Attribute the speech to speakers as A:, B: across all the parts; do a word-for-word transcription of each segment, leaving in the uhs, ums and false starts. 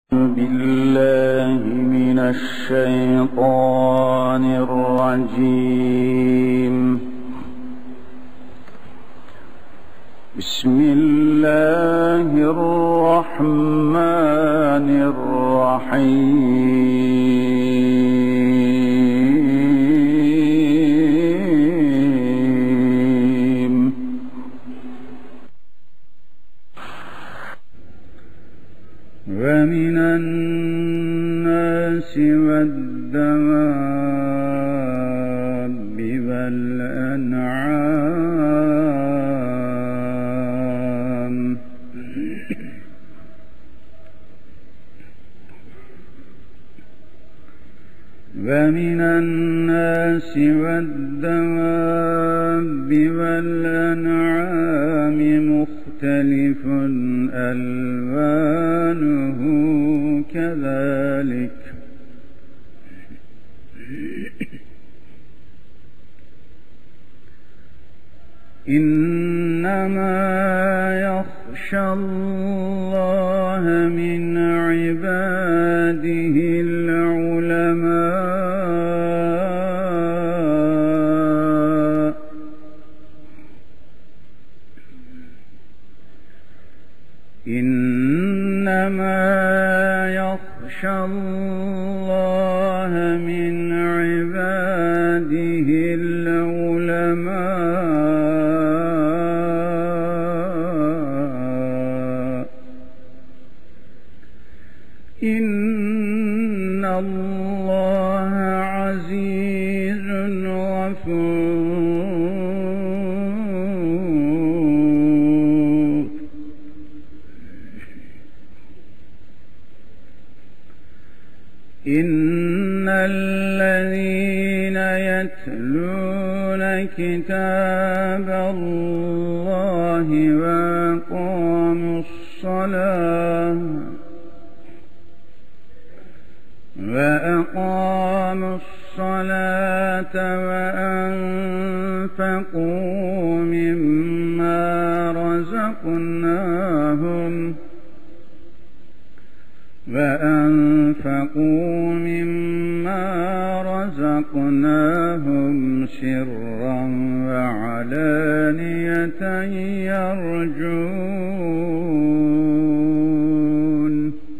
A: بالله من الشيطان الرجيم. بسم الله الرحمن الرحيم. ومن الناس والدواب والأنعام ومن الناس والدواب والأنعام مختلف ألوانه كذلك إنما يخشى الله من عباده العلماء. إنما يخشى الله من عباده العلماء. إن الله عزيز غفور. إن الذين يتلون كتاب الله وأقاموا الصلاة وأقاموا الصلاة وأنفقوا مما رزقناهم وأنفقوا مما رزقناهم سرا وعلانية يرجون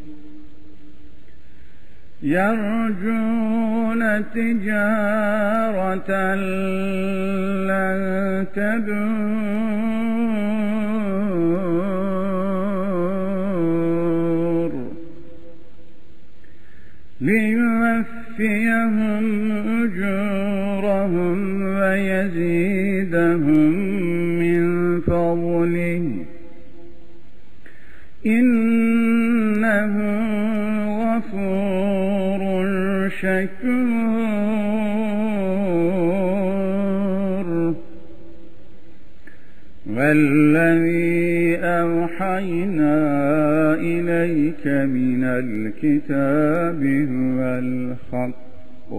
A: يرجون تجارة لن تبور ليوفيهم أجورهم ويزيدهم من فضله إنه غفور شكور. والذي أوحينا إليك من الكتاب هو الحق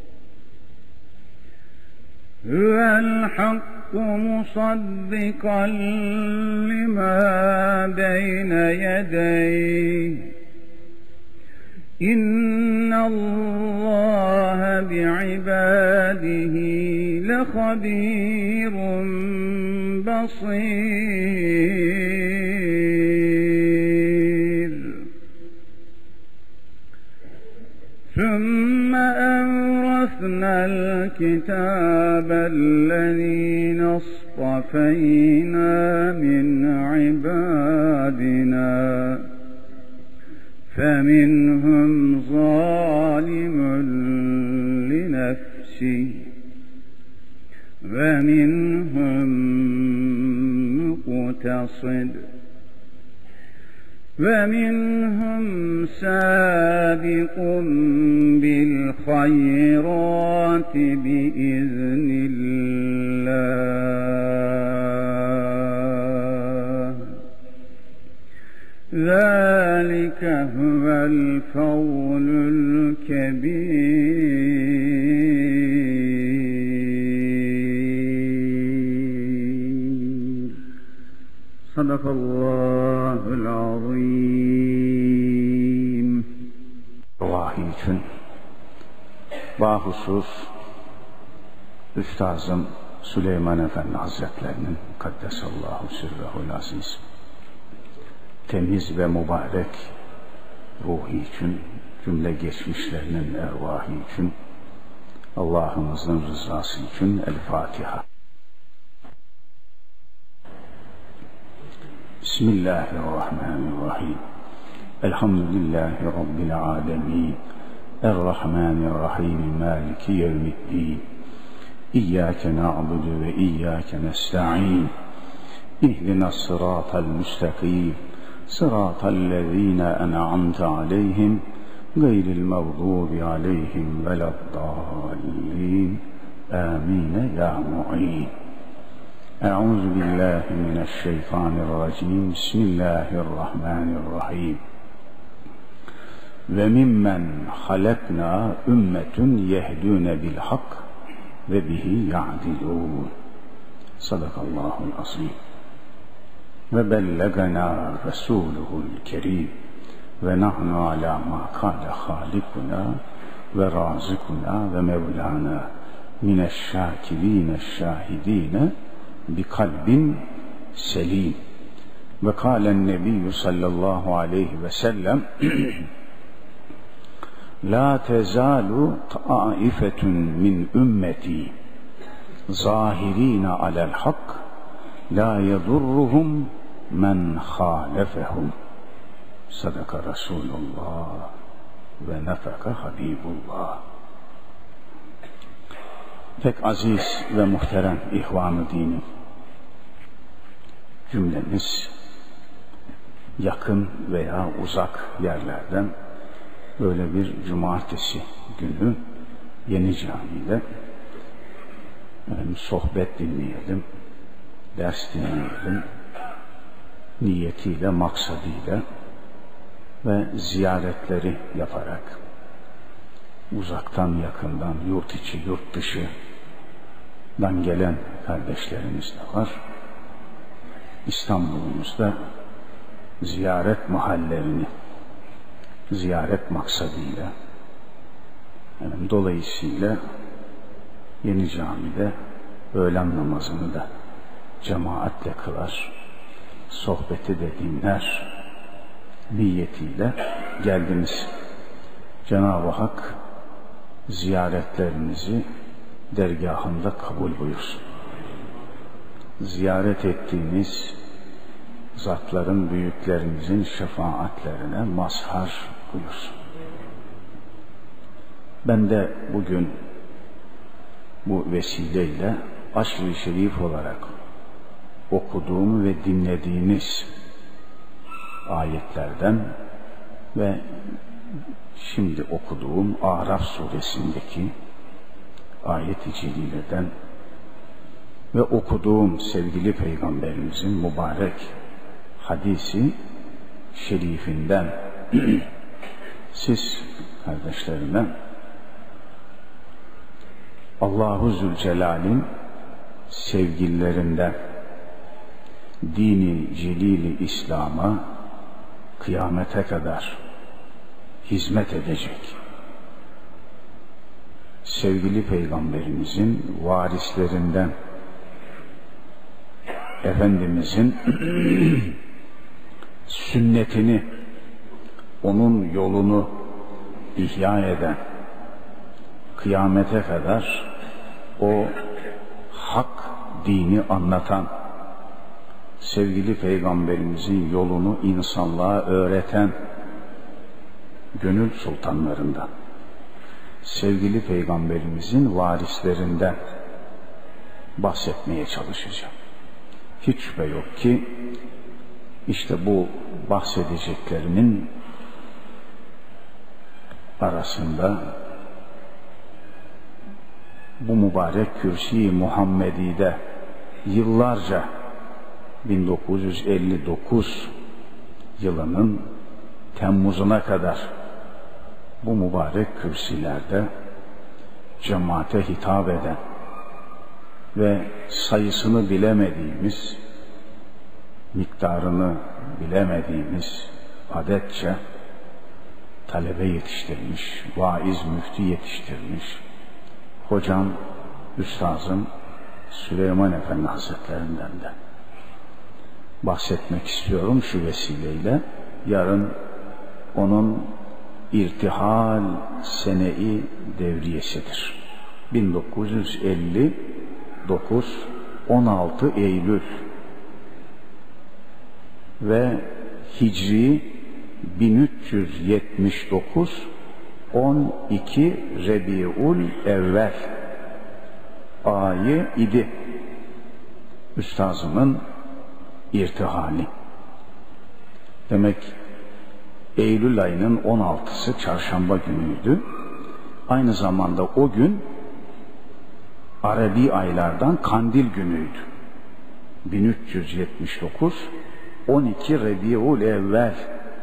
A: هو الحق مصدقا لما بين يديه. إن الله بعباده لخبير بصير. ثم أورثنا الكتاب الذين اصطفينا من عبادنا فمنهم ظالم لنفسه ومنهم مقتصد ومنهم سابق بالخيرات بإذن الله. ذلك هو الفضل الكبير. صدق الله العظيم.
B: için bahusus Üstazım Süleyman Efendi Hazretlerinin Kaddesallahu sirrehul aziz temiz ve mübarek ruhu için, cümle geçmişlerinin ervahı için, Allah'ımızın rızası için El Fatiha. Bismillahirrahmanirrahim. Elhamdülillahi Rabbil alemin. Errahmanirrahim. Maliki yevmiddin. İyyâke na'budu ve iyyâke nesta'in. İhdinas sıratal müstakîm. Sıratallezîne en'amte aleyhim. Gayril mağdubi aleyhim veleddâllîn. Âmîne ya mu'in. Euzu billahi mineşşeytanirracim. Bismillahirrahmanirrahim. Ve mimmen halakna ümmetun yehdûne bil hak ve bihi ya'dilûn. Sadakallahul azim. Ve bellegana resuluhul kerim. Ve nahnu ala ma kâle halikuna ve razikuna ve mevlana mineşşâkirîne şâhidîne bi kalbin selim. Ve kâlen nebiyyü sallallahu aleyhi ve sellem la tezalu taifetun min ümmeti zahirine alel hak la yedurruhum men halefehum. Sadaka Resulullah ve nefeka Habibullah. Pek aziz ve muhterem ihvan-ı dini, cümlemiz yakın veya uzak yerlerden böyle bir cumartesi günü Yeni Cami'de yani sohbet dinleyelim, ders dinleyelim niyetiyle, maksadıyla ve ziyaretleri yaparak uzaktan yakından, yurt içi, yurt dışından gelen kardeşlerimiz de var. İstanbul'umuzda ziyaret mahallerini ziyaret maksadıyla yani dolayısıyla Yeni Cami'de öğlen namazını da cemaatle kılar, sohbeti de dinler niyetiyle geldiniz. Cenab-ı Hak ziyaretlerinizi dergahında kabul buyursun. Ziyaret ettiğiniz zatların, büyüklerimizin şefaatlerine mazhar buyursun. Ben de bugün bu vesileyle aşr-ı şerif olarak okuduğum ve dinlediğiniz ayetlerden ve şimdi okuduğum Araf suresindeki ayet-i celileden ve okuduğum sevgili Peygamberimizin mübarek hadisi şerifinden siz kardeşlerime Allahu Zülcelal'in sevgililerinden dini celili İslam'a kıyamete kadar hizmet edecek sevgili Peygamberimizin varislerinden Efendimizin sünnetini, onun yolunu ihya eden, kıyamete kadar o hak dini anlatan, sevgili Peygamberimizin yolunu insanlığa öğreten gönül sultanlarından, sevgili Peygamberimizin varislerinden bahsetmeye çalışacağım. Hiç şüphe yok ki işte bu bahsedeceklerimin arasında bu mübarek Kürsi-i Muhammedi'de yıllarca bin dokuz yüz elli dokuz yılının Temmuz'una kadar bu mübarek kürsilerde cemaate hitap eden ve sayısını bilemediğimiz, miktarını bilemediğimiz adetçe talebe yetiştirmiş, vaiz müftü yetiştirmiş. Hocam, üstazım Süleyman Efendi Hazretlerinden de bahsetmek istiyorum şu vesileyle. Yarın onun irtihal sene-i devriyesidir. bin dokuz yüz elli dokuz on altı Eylül ve Hicri bin üç yüz yetmiş dokuz on iki Rebiul Evvel ayı idi üstazımın irtihali. Demek Eylül ayının on altısı çarşamba günüydü. Aynı zamanda o gün Arabi aylardan Kandil günüydü. bin üç yüz yetmiş dokuz on iki Rebiul Evvel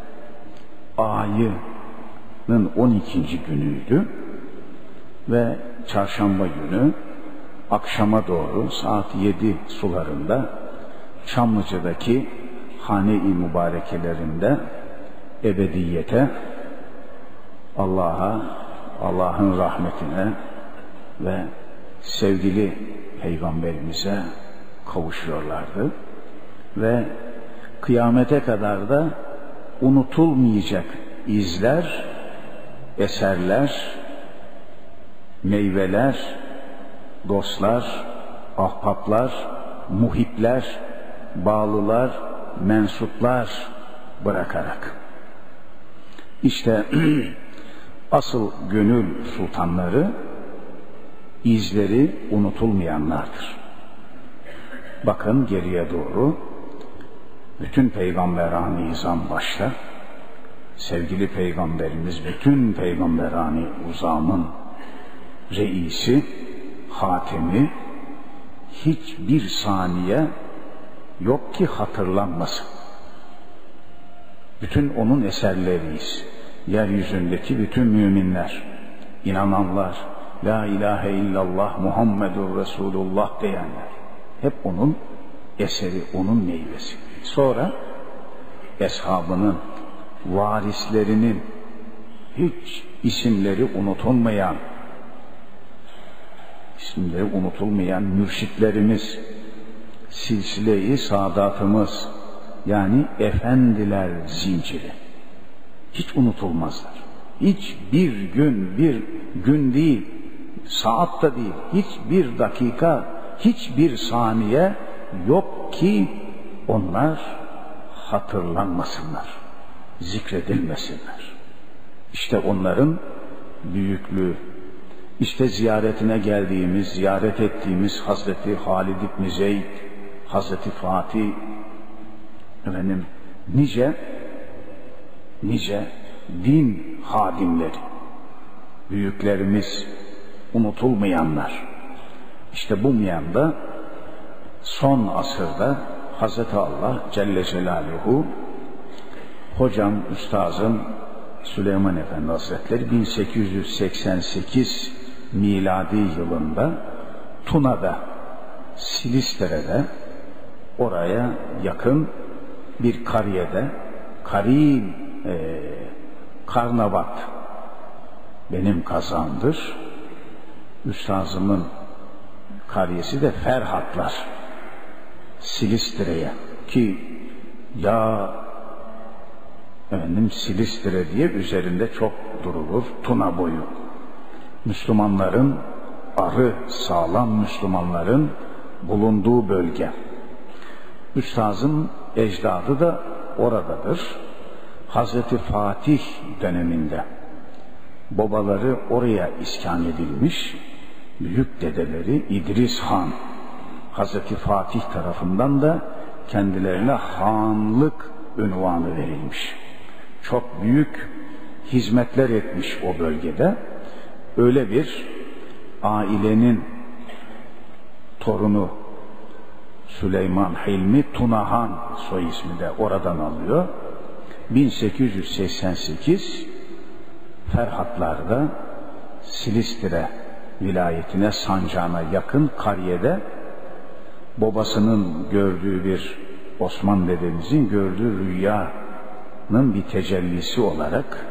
B: ayının on ikinci günüydü ve çarşamba günü akşama doğru saat yedi sularında Çamlıca'daki hane-i mübarekelerinde ebediyete, Allah'a, Allah'ın rahmetine ve sevgili Peygamberimize kavuşuyorlardı ve kıyamete kadar da unutulmayacak izler, eserler, meyveler, dostlar, ahbaplar, muhipler, bağlılar, mensuplar bırakarak. İşte asıl gönül sultanları, izleri unutulmayanlardır. Bakın geriye doğru, bütün peygamberani izam başta, sevgili peygamberimiz bütün peygamberani uzamın reisi, hatemi, hiçbir saniye yok ki hatırlanmasın. Bütün onun eserleriyiz. Yeryüzündeki bütün müminler, inananlar, La ilahe illallah Muhammedur Resulullah diyenler, hep onun eseri, onun meyvesi. Sonra eshabının, varislerinin hiç isimleri unutulmayan, isimleri unutulmayan mürşitlerimiz, silsile-i saadatımız, yani efendiler zinciri, hiç unutulmazlar. Hiç bir gün, bir gün değil, saat da değil, hiçbir dakika, hiçbir saniye yok ki onlar hatırlanmasınlar, zikredilmesinler. İşte onların büyüklüğü, işte ziyaretine geldiğimiz, ziyaret ettiğimiz Hazreti Halid İbn Zeyd, Hazreti Fatih, efendim, nice, nice din hadimleri, büyüklerimiz, unutulmayanlar. İşte bu meyanda son asırda Hazreti Allah Celle Celaluhu, hocam, üstazım Süleyman Efendi Hazretleri bin sekiz yüz seksen sekiz miladi yılında Tuna'da, Silistre'de, oraya yakın bir kariyede, Karin e, Karnavat benim kazandır. Üstazımın kariyesi de Ferhatlar, Silistre'ye, ki ya efendim Silistre diye üzerinde çok durulur, Tuna boyu. Müslümanların, arı sağlam Müslümanların bulunduğu bölge. Üstazın ecdadı da oradadır. Hazreti Fatih döneminde babaları oraya iskan edilmiş, büyük dedeleri İdris Han, Hazreti Fatih tarafından da kendilerine hanlık unvanı verilmiş. Çok büyük hizmetler etmiş o bölgede. Öyle bir ailenin torunu Süleyman Hilmi Tunahan soy ismi de oradan alıyor. bin sekiz yüz seksen sekiz Ferhatlar'da Silistre vilayetine, sancağına yakın kariyede babasının gördüğü bir, Osman dedemizin gördüğü rüyanın bir tecellisi olarak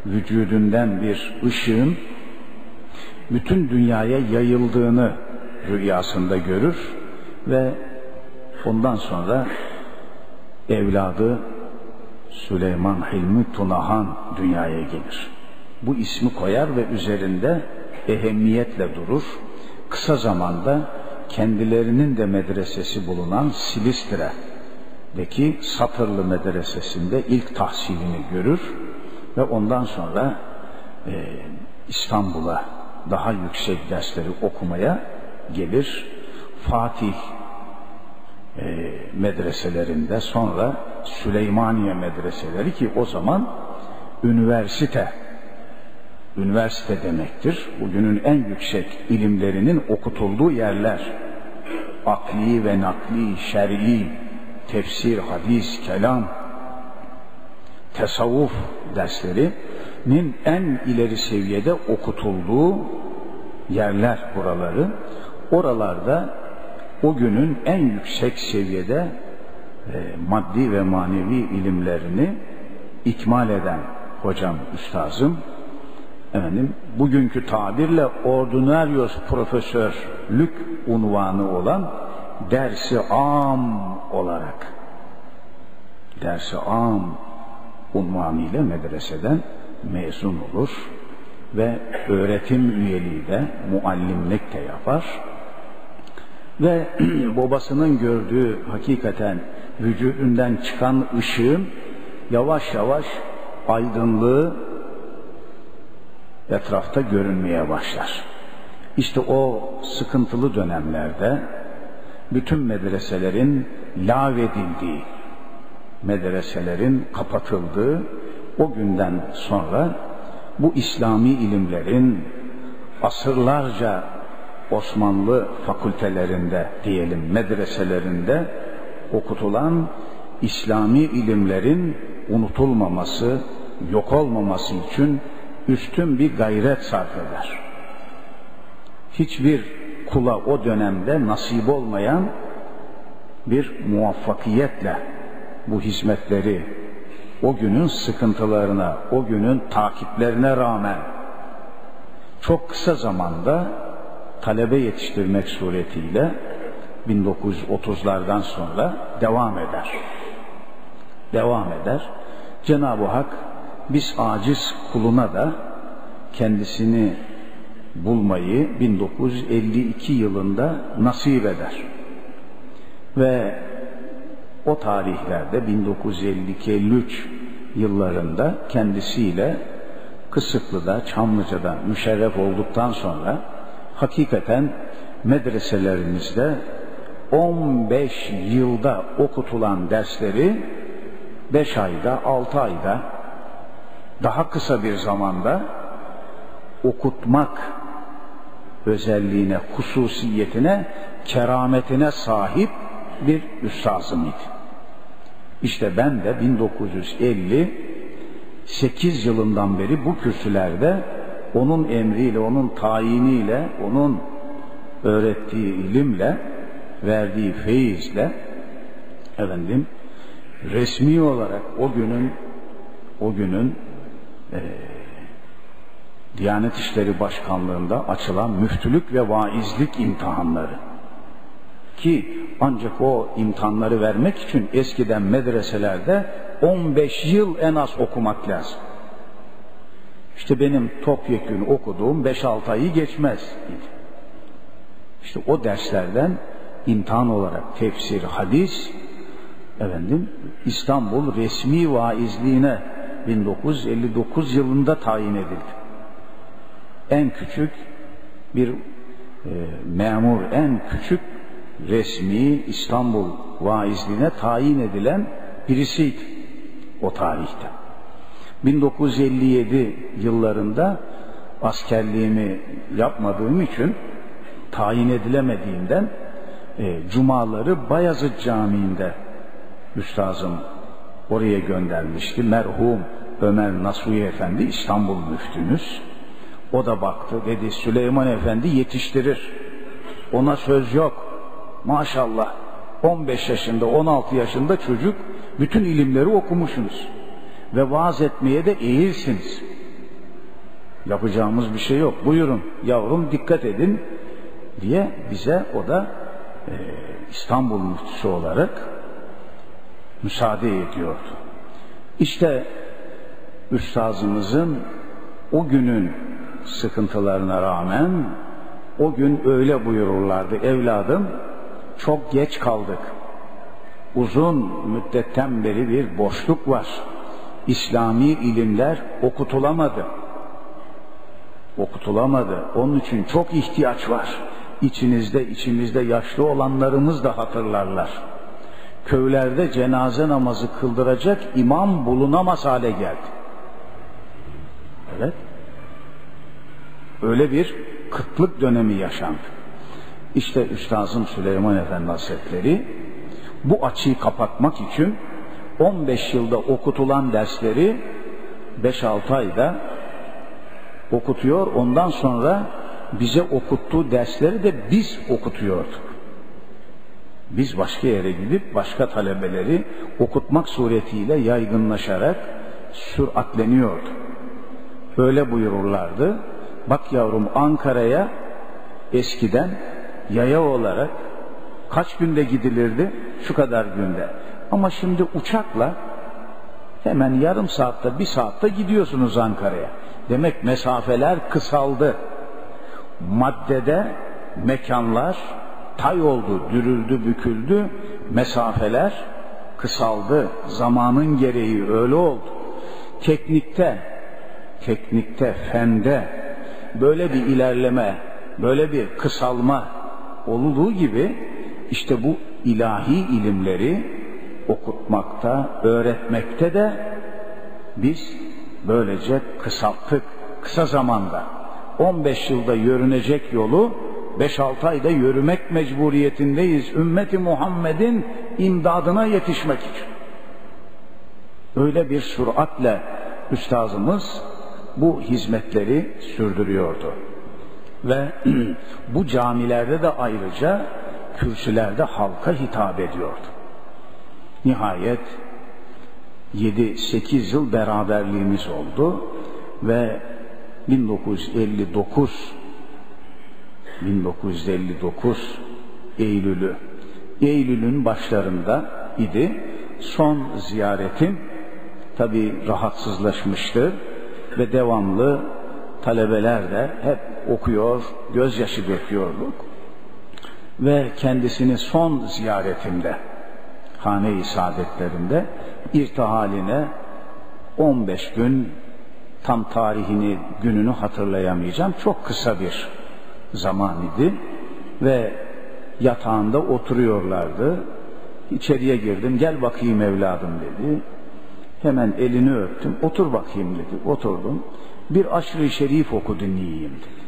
B: vücudundan bir ışığın bütün dünyaya yayıldığını rüyasında görür ve ondan sonra evladı Süleyman Hilmi Tunahan dünyaya gelir. Bu ismi koyar ve üzerinde ehemmiyetle durur. Kısa zamanda kendilerinin de medresesi bulunan Silistre'deki Satırlı Medresesi'nde ilk tahsilini görür ve ondan sonra e, İstanbul'a daha yüksek dersleri okumaya gelir. Fatih e, medreselerinde, sonra Süleymaniye medreseleri, ki o zaman üniversite üniversite demektir. Bugünün en yüksek ilimlerinin okutulduğu yerler. Akli ve nakli, şer'i, tefsir, hadis, kelam, tasavvuf derslerinin en ileri seviyede okutulduğu yerler buraları. Oralarda o günün en yüksek seviyede e, maddi ve manevi ilimlerini ikmal eden hocam, üstazım, efendim, bugünkü tabirle ordinarius profesörlük unvanı olan dersi am olarak dersi am unvanıyla medreseden mezun olur ve öğretim üyeliği de, muallimlik de yapar ve babasının gördüğü hakikaten vücudundan çıkan ışığın yavaş yavaş aydınlığı etrafta görünmeye başlar. İşte o sıkıntılı dönemlerde bütün medreselerin lağvedildiği, medreselerin kapatıldığı o günden sonra bu İslami ilimlerin asırlarca Osmanlı fakültelerinde, diyelim medreselerinde okutulan İslami ilimlerin unutulmaması, yok olmaması için üstün bir gayret sarf eder. Hiçbir kula o dönemde nasip olmayan bir muvaffakiyetle bu hizmetleri o günün sıkıntılarına, o günün takiplerine rağmen çok kısa zamanda talebe yetiştirmek suretiyle bin dokuz yüz otuzlardan sonra devam eder. Devam eder. Cenab-ı Hak biz aciz kuluna da kendisini bulmayı bin dokuz yüz elli iki yılında nasip eder. Ve o tarihlerde bin dokuz yüz elli iki elli üç yıllarında kendisiyle Kısıklı'da, Çamlıca'da müşerref olduktan sonra hakikaten medreselerimizde on beş yılda okutulan dersleri beş ayda, altı ayda, daha kısa bir zamanda okutmak özelliğine, hususiyetine, kerametine sahip bir üstazım idi. İşte ben de bin dokuz yüz elli sekiz yılından beri bu kürsülerde onun emriyle, onun tayiniyle, onun öğrettiği ilimle, verdiği feyizle efendim resmi olarak o günün o günün e, Diyanet İşleri Başkanlığı'nda açılan müftülük ve vaizlik imtihanları, ki ancak o imtihanları vermek için eskiden medreselerde on beş yıl en az okumak lazım. İşte benim topyekün okuduğum beş altı ayı geçmez idi. İşte o derslerden imtihan olarak tefsir, hadis, efendim İstanbul resmi vaizliğine bin dokuz yüz elli dokuz yılında tayin edildi. En küçük bir e, memur, en küçük resmi İstanbul vaizliğine tayin edilen birisiydi o tarihte. bin dokuz yüz elli yedi yıllarında askerliğimi yapmadığım için, tayin edilemediğinden e, cumaları Bayazıt Camii'nde üstazım oraya göndermişti. Merhum Ömer Nasuhi Efendi, İstanbul müftümüz. O da baktı, dedi Süleyman Efendi yetiştirir. Ona söz yok. Maşallah on beş yaşında, on altı yaşında çocuk, bütün ilimleri okumuşsunuz ve vaaz etmeye de eğilsiniz. Yapacağımız bir şey yok. Buyurun yavrum dikkat edin diye bize o da e, İstanbul müftüsü olarak müsaade ediyordu. İşte üstazımızın o günün sıkıntılarına rağmen o gün öyle buyururlardı: evladım, çok geç kaldık. Uzun müddetten beri bir boşluk var. İslami ilimler okutulamadı. Okutulamadı. Onun için çok ihtiyaç var. İçinizde, içimizde yaşlı olanlarımız da hatırlarlar. Köylerde cenaze namazı kıldıracak imam bulunamaz hale geldi. Evet. Öyle bir kıtlık dönemi yaşandı. İşte Üstazım Süleyman Efendi Hazretleri bu açıyı kapatmak için on beş yılda okutulan dersleri beş altı ayda okutuyor. Ondan sonra bize okuttuğu dersleri de biz okutuyorduk. Biz başka yere gidip başka talebeleri okutmak suretiyle yaygınlaşarak süratleniyordu. Öyle buyururlardı: bak yavrum, Ankara'ya eskiden yaya olarak kaç günde gidilirdi? Şu kadar günde. Ama şimdi uçakla hemen yarım saatte, bir saatte gidiyorsunuz Ankara'ya. Demek mesafeler kısaldı. Maddede mekanlar tay oldu, dürüldü, büküldü. Mesafeler kısaldı. Zamanın gereği öyle oldu. Teknikte, teknikte, fende böyle bir ilerleme, böyle bir kısalma olduğu gibi işte bu ilahi ilimleri okutmakta, öğretmekte de biz böylece kısalttık. Kısa zamanda on beş yılda yürünecek yolu beş altı ayda yürümek mecburiyetindeyiz. Ümmeti Muhammed'in imdadına yetişmek için. Öyle bir süratle üstazımız bu hizmetleri sürdürüyordu. Ve bu camilerde de ayrıca kürsülerde halka hitap ediyordu. Nihayet yedi sekiz yıl beraberliğimiz oldu ve bin dokuz yüz elli dokuz bin dokuz yüz elli dokuz Eylül'ü Eylül'ün başlarında idi. Son ziyaretim, tabi rahatsızlaşmıştı ve devamlı talebeler de hep okuyor, gözyaşı döküyorduk. Ve kendisini son ziyaretimde, hane-i saadetlerinde irtihaline on beş gün, tam tarihini, gününü hatırlayamayacağım, çok kısa bir zaman idi ve yatağında oturuyorlardı. İçeriye girdim, gel bakayım evladım dedi. Hemen elini öptüm, otur bakayım dedi. Oturdum, bir aşr-ı şerif oku dinleyeyim dedi.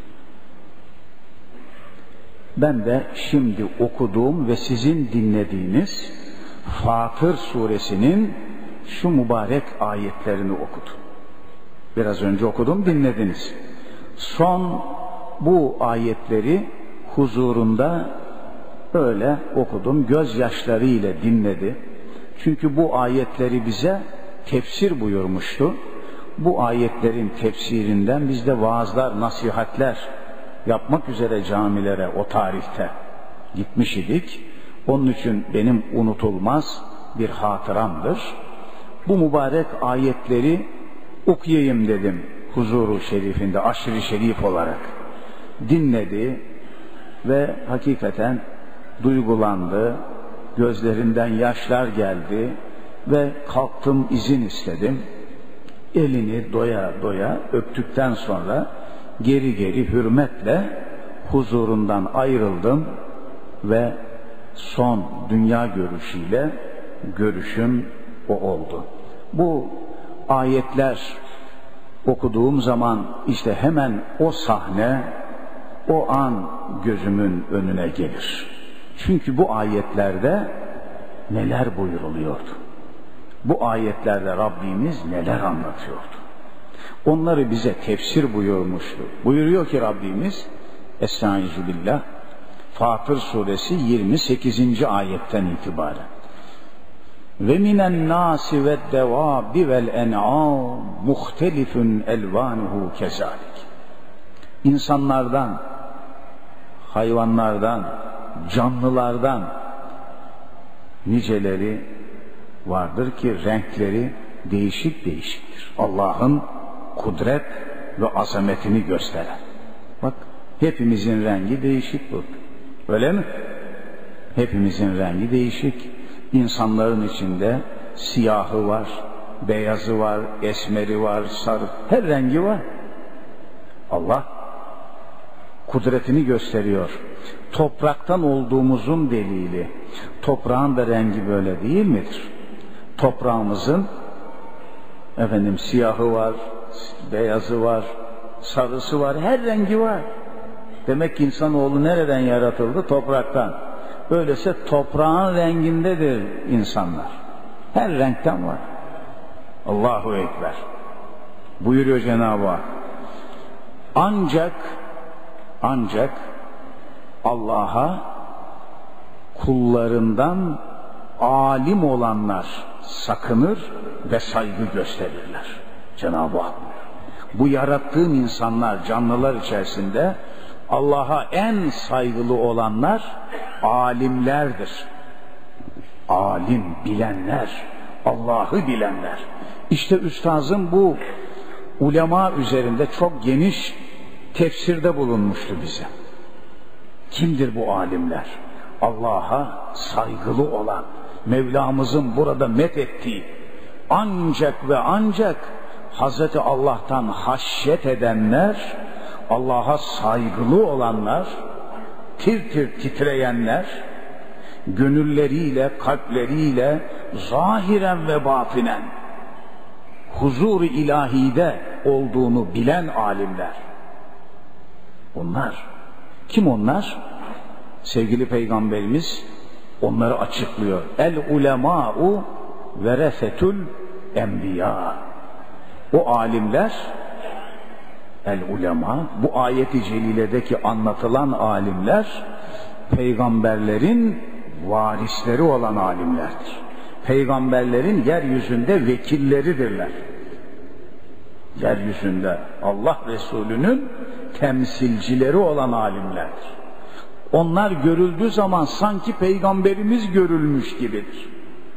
B: Ben de şimdi okuduğum ve sizin dinlediğiniz Fatır suresinin şu mübarek ayetlerini okudum. Biraz önce okudum, dinlediniz. Son bu ayetleri huzurunda öyle okudum, gözyaşları ile dinledi. Çünkü bu ayetleri bize tefsir buyurmuştu. Bu ayetlerin tefsirinden biz de vaazlar, nasihatler yapmak üzere camilere o tarihte gitmiş idik. Onun için benim unutulmaz bir hatıramdır. Bu mübarek ayetleri okuyayım dedim huzuru şerifinde, aşr-ı şerif olarak. Dinledi ve hakikaten duygulandı, gözlerinden yaşlar geldi ve kalktım, izin istedim. Elini doya doya öptükten sonra geri geri hürmetle huzurundan ayrıldım ve son dünya görüşüyle görüşüm o oldu. Bu ayetler okuduğum zaman işte hemen o sahne, o an gözümün önüne gelir. Çünkü bu ayetlerde neler buyuruluyordu? Bu ayetlerde Rabbimiz neler anlatıyordu? Onları bize tefsir buyurmuştu. Buyuruyor ki Rabbimiz, Estaizu billah, Fatır suresi yirmi sekizinci ayetten itibaren. ve minen nasi ve devabi vel en'am muhtelifun elvanuhu kezalik. İnsanlardan, hayvanlardan, canlılardan niceleri vardır ki renkleri değişik değişiktir. Allah'ın kudret ve azametini gösteren. Bak, hepimizin rengi değişik bu. Öyle mi? Hepimizin rengi değişik. İnsanların içinde siyahı var, beyazı var, esmeri var, sarı, her rengi var. Allah kudretini gösteriyor. Topraktan olduğumuzun delili. Toprağın da rengi böyle değil midir? Toprağımızın efendim siyahı var, beyazı var, sarısı var, her rengi var. Demek ki insanoğlu nereden yaratıldı? Topraktan. Öyleyse toprağın rengindedir insanlar. Her renkten var. Allahu Ekber. Buyuruyor Cenab-ı Hak. Ancak ancak Allah'a kullarından alim olanlar sakınır ve saygı gösterirler. Cenab-ı Hak buyuruyor. Bu yarattığım insanlar, canlılar içerisinde Allah'a en saygılı olanlar alimlerdir. Alim, bilenler, Allah'ı bilenler. İşte üstazım bu ulema üzerinde çok geniş tefsirde bulunmuştu bize. Kimdir bu alimler? Allah'a saygılı olan, Mevlamızın burada met ettiği, ancak ve ancak Hazreti Allah'tan haşyet edenler, Allah'a saygılı olanlar, tir tir titreyenler, gönülleriyle, kalpleriyle, zahiren ve batinen huzur-u ilahide olduğunu bilen alimler. Onlar, kim onlar? Sevgili Peygamberimiz onları açıklıyor. El ulemâ'u veresetül enbiya. O alimler, el ulema, bu ayet-i celiledeki anlatılan alimler, peygamberlerin varisleri olan alimlerdir. Peygamberlerin yeryüzünde vekilleridirler. Yeryüzünde Allah Resulü'nün temsilcileri olan alimlerdir. Onlar görüldüğü zaman sanki peygamberimiz görülmüş gibidir.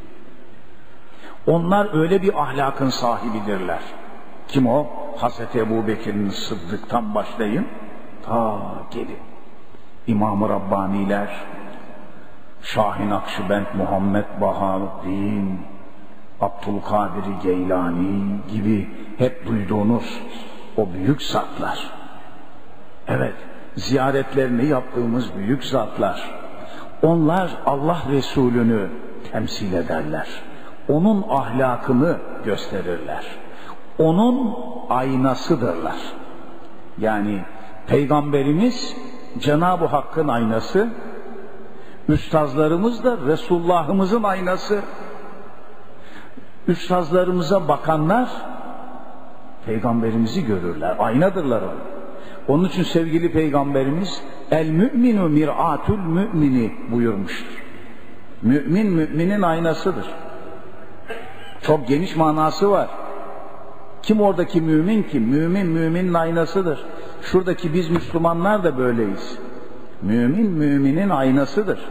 B: Onlar öyle bir ahlakın sahibidirler. Kim o? Hazreti Ebubekir'in Sıddık'tan başlayın, ta gelin İmam-ı Rabbaniler, Şah-ı Nakşibend Muhammed Bahaüddin, Abdülkadir Geylani gibi hep duyduğunuz o büyük zatlar. Evet, ziyaretlerini yaptığımız büyük zatlar. Onlar Allah Resulü'nü temsil ederler. Onun ahlakını gösterirler. Onun aynasıdırlar. Yani Peygamberimiz Cenab-ı Hakk'ın aynası, üstazlarımız da Resulullah'ımızın aynası. Üstazlarımıza bakanlar Peygamberimizi görürler, aynadırlar onu. Onun için sevgili Peygamberimiz el müminu mir'atul mümini buyurmuştur. Mümin müminin aynasıdır. Çok geniş manası var. Kim oradaki mümin ki? Mümin müminin aynasıdır. Şuradaki biz Müslümanlar da böyleyiz. Mümin müminin aynasıdır.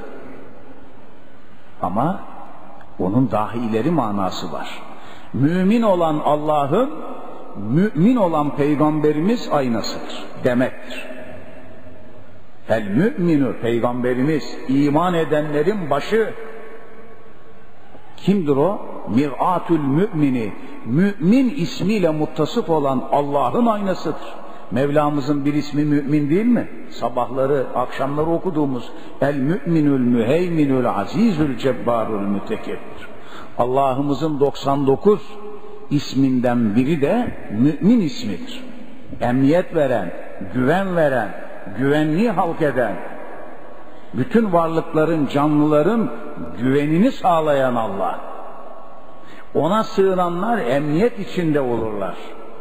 B: Ama onun dahi ileri manası var. Mümin olan Allah'ın mümin olan Peygamberimiz aynasıdır demektir. El müminu, Peygamberimiz, iman edenlerin başı. Kimdir o? Mir'atul mümini, mümin ismiyle muttasıf olan Allah'ın aynasıdır. Mevlamızın bir ismi mümin değil mi? Sabahları, akşamları okuduğumuz el müminül müheyminül azizül cebbarül mütekebbir. Allah'ımızın doksan dokuz isminden biri de mümin ismidir. Emniyet veren, güven veren, güvenliği halk eden, bütün varlıkların, canlıların güvenini sağlayan Allah. Ona sığınanlar emniyet içinde olurlar.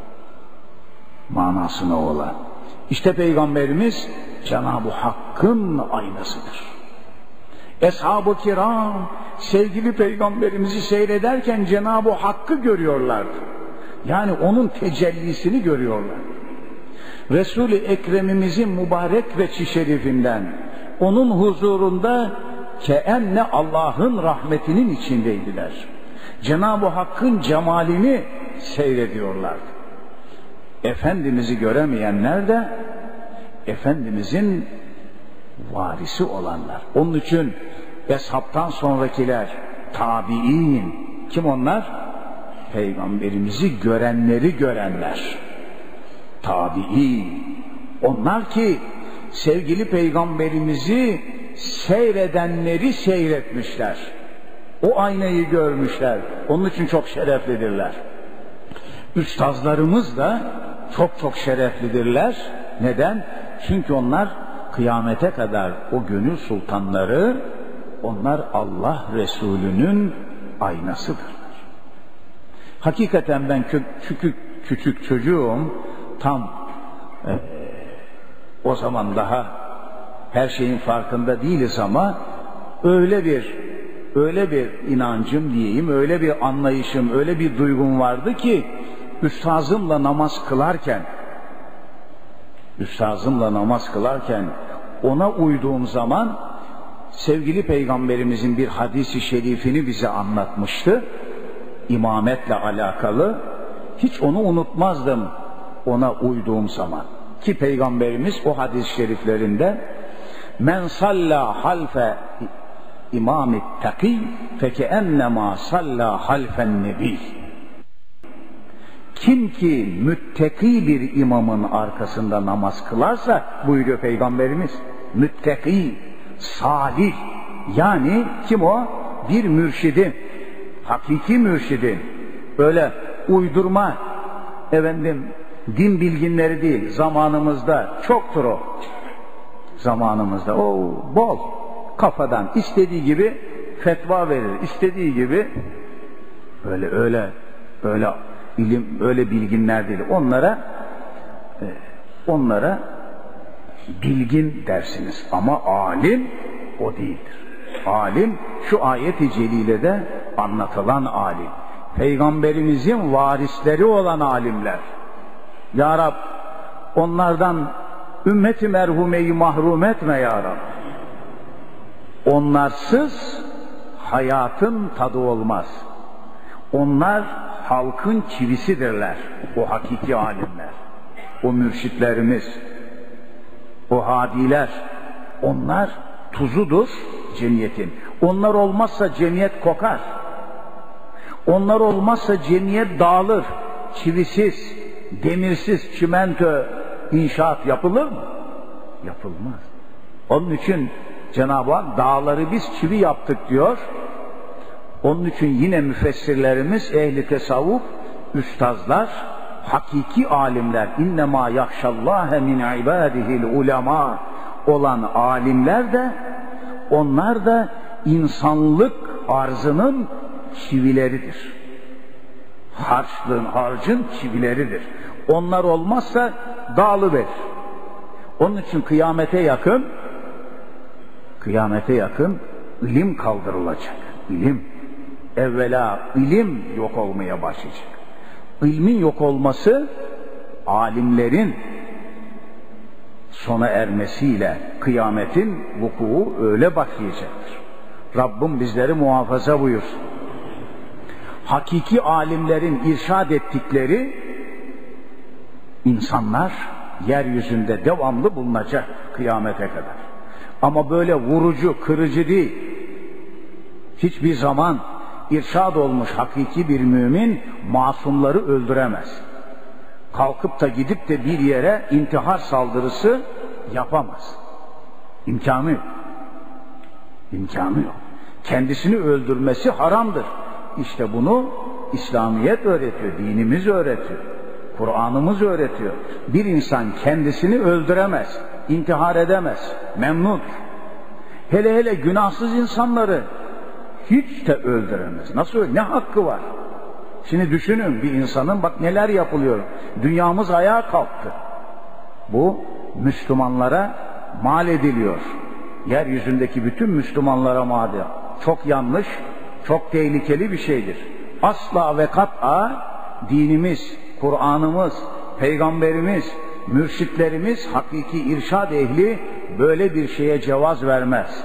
B: Manasına olan. İşte Peygamberimiz Cenab-ı Hakk'ın aynasıdır. Eshab-ı kiram sevgili peygamberimizi seyrederken Cenab-ı Hakk'ı görüyorlardı. Yani onun tecellisini görüyorlar. Resul-i Ekrem'imizin mübarek veçhi şerifinden onun huzurunda keenne Allah'ın rahmetinin içindeydiler. Cenab-ı Hakk'ın cemalini seyrediyorlardı. Efendimiz'i göremeyenler de Efendimiz'in varisi olanlar. Onun için Eshab'tan sonrakiler tabi'in. Kim onlar? Peygamberimizi görenleri görenler. Tabi'in. Onlar ki sevgili peygamberimizi seyredenleri seyretmişler. O aynayı görmüşler. Onun için çok şereflidirler. Üstazlarımız da çok çok şereflidirler. Neden? Çünkü onlar kıyamete kadar o gönül sultanları, onlar Allah Resulü'nün aynasıdırlar. Hakikaten ben küçük küçük çocuğum, tam e, o zaman daha her şeyin farkında değiliz ama öyle bir öyle bir inancım diyeyim, öyle bir anlayışım, öyle bir duygum vardı ki üstazımla namaz kılarken üstazımla namaz kılarken ona uyduğum zaman sevgili peygamberimizin bir hadisi şerifini bize anlatmıştı. İmametle alakalı. Hiç onu unutmazdım ona uyduğum zaman. Ki peygamberimiz o hadis-i şeriflerinde men salla halfe imamit taki fekeennema salla halfen nebi. Kim ki müttaki bir imamın arkasında namaz kılarsa, buyuruyor peygamberimiz, müttaki, salih, yani kim o? Bir mürşidin, hakiki mürşidin, böyle uydurma efendim din bilginleri değil, zamanımızda çoktur o. Zamanımızda o bol kafadan istediği gibi fetva verir, istediği gibi öyle öyle öyle ilim, öyle bilginler değil. Onlara e, onlara bilgin dersiniz ama alim o değildir. Alim şu ayet-i celilede anlatılan alim. Peygamberimizin varisleri olan alimler. Ya Rab, onlardan ümmeti merhumeyi mahrum etme ya Rab. Onlarsız hayatın tadı olmaz. Onlar halkın çivisidirler. O hakiki alimler. O mürşitlerimiz. O hadiler. Onlar tuzudur cemiyetin. Onlar olmazsa cemiyet kokar. Onlar olmazsa cemiyet dağılır. Çivisiz, demirsiz çimento inşaat yapılır mı? Yapılmaz. Onun için Cenab-ı Hak dağları biz çivi yaptık diyor. Onun için yine müfessirlerimiz, ehli tesavvuf, üstazlar, hakiki alimler, innemâ yakşallâhe min ibâdihil ulema olan alimler de, onlar da insanlık arzının çivileridir. Harçlığın, harcın çivileridir. Onlar olmazsa dağılıverir. Onun için kıyamete yakın, kıyamete yakın ilim kaldırılacak. İlim. Evvela ilim yok olmaya başlayacak. İlmin yok olması alimlerin sona ermesiyle kıyametin vuku öyle başlayacaktır. Rabbim bizleri muhafaza buyursun. Hakiki alimlerin irşad ettikleri insanlar yeryüzünde devamlı bulunacak kıyamete kadar. Ama böyle vurucu, kırıcı değil. Hiçbir zaman irşad olmuş hakiki bir mümin masumları öldüremez. Kalkıp da gidip de bir yere intihar saldırısı yapamaz. İmkanı yok. İmkanı yok. Kendisini öldürmesi haramdır. İşte bunu İslamiyet öğretiyor, dinimiz öğretiyor, Kur'an'ımız öğretiyor. Bir insan kendisini öldüremez, intihar edemez, memnun. Hele hele günahsız insanları hiç de öldüremez. Nasıl öyle? Ne hakkı var? Şimdi düşünün, bir insanın bak neler yapılıyor. Dünyamız ayağa kalktı. Bu Müslümanlara mal ediliyor. yeryüzündeki bütün Müslümanlara madem. Çok yanlış, çok tehlikeli bir şeydir. Asla ve kat'a dinimiz, Kur'an'ımız, Peygamberimiz, mürşitlerimiz, hakiki irşad ehli böyle bir şeye cevaz vermez.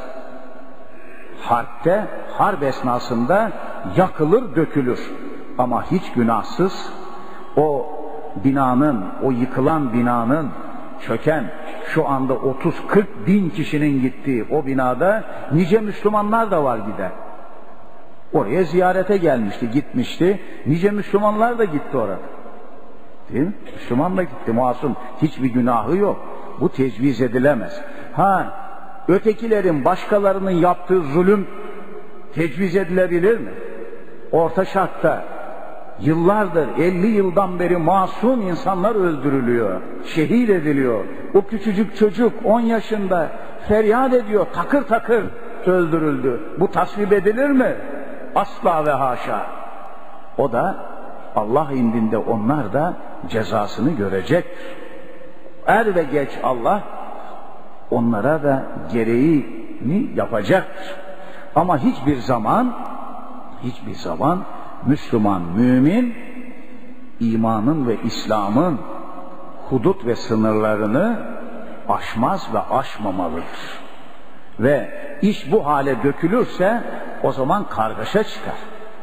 B: Harpte, harp esnasında yakılır, dökülür. Ama hiç günahsız o binanın, o yıkılan binanın, çöken, şu anda otuz kırk bin kişinin gittiği o binada nice Müslümanlar da var gider. Oraya ziyarete gelmişti, gitmişti. Nice Müslümanlar da gitti orada. Değil mi? Müslüman da gitti, masum. Hiçbir günahı yok. Bu tecviz edilemez. Ha, ötekilerin, başkalarının yaptığı zulüm tecviz edilebilir mi? Orta Şark'ta yıllardır, elli yıldan beri masum insanlar öldürülüyor, şehit ediliyor. O küçücük çocuk on yaşında feryat ediyor, takır takır öldürüldü. Bu tasvip edilir mi? Asla ve haşa. O da Allah indinde onlar da cezasını görecektir. Er ve geç Allah onlara da gereğini yapacaktır. Ama hiçbir zaman hiçbir zaman Müslüman, mümin imanın ve İslam'ın hudut ve sınırlarını aşmaz ve aşmamalıdır. Ve iş bu hale dökülürse o zaman kargaşa çıkar.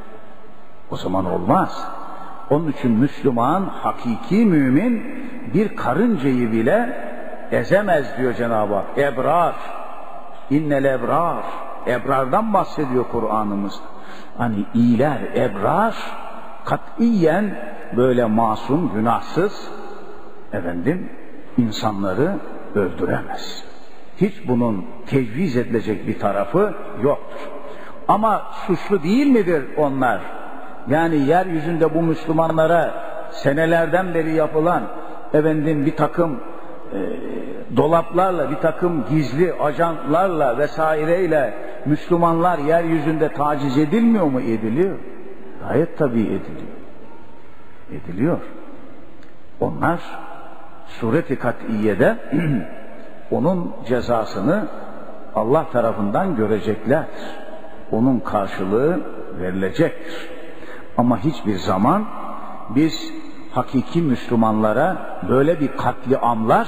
B: O zaman olmaz. Onun için Müslüman, hakiki mümin bir karıncayı bile ezemez diyor Cenab-ı Hak. Ebrar, innel ebrar. Ebrardan bahsediyor Kur'an'ımız. Hani iyiler, ebrar, katiyen böyle masum, günahsız efendim insanları öldüremez. Hiç bunun tecviz edilecek bir tarafı yoktur. Ama suçlu değil midir onlar? Yani yeryüzünde bu Müslümanlara senelerden beri yapılan efendim bir takım e, dolaplarla, bir takım gizli ajanlarla vesaireyle Müslümanlar yeryüzünde taciz edilmiyor mu? Ediliyor. Gayet tabii ediliyor. Ediliyor. Onlar suret-i kat'iyede onun cezasını Allah tarafından göreceklerdir. Onun karşılığı verilecektir. Ama hiçbir zaman biz hakiki Müslümanlara böyle bir katliamlar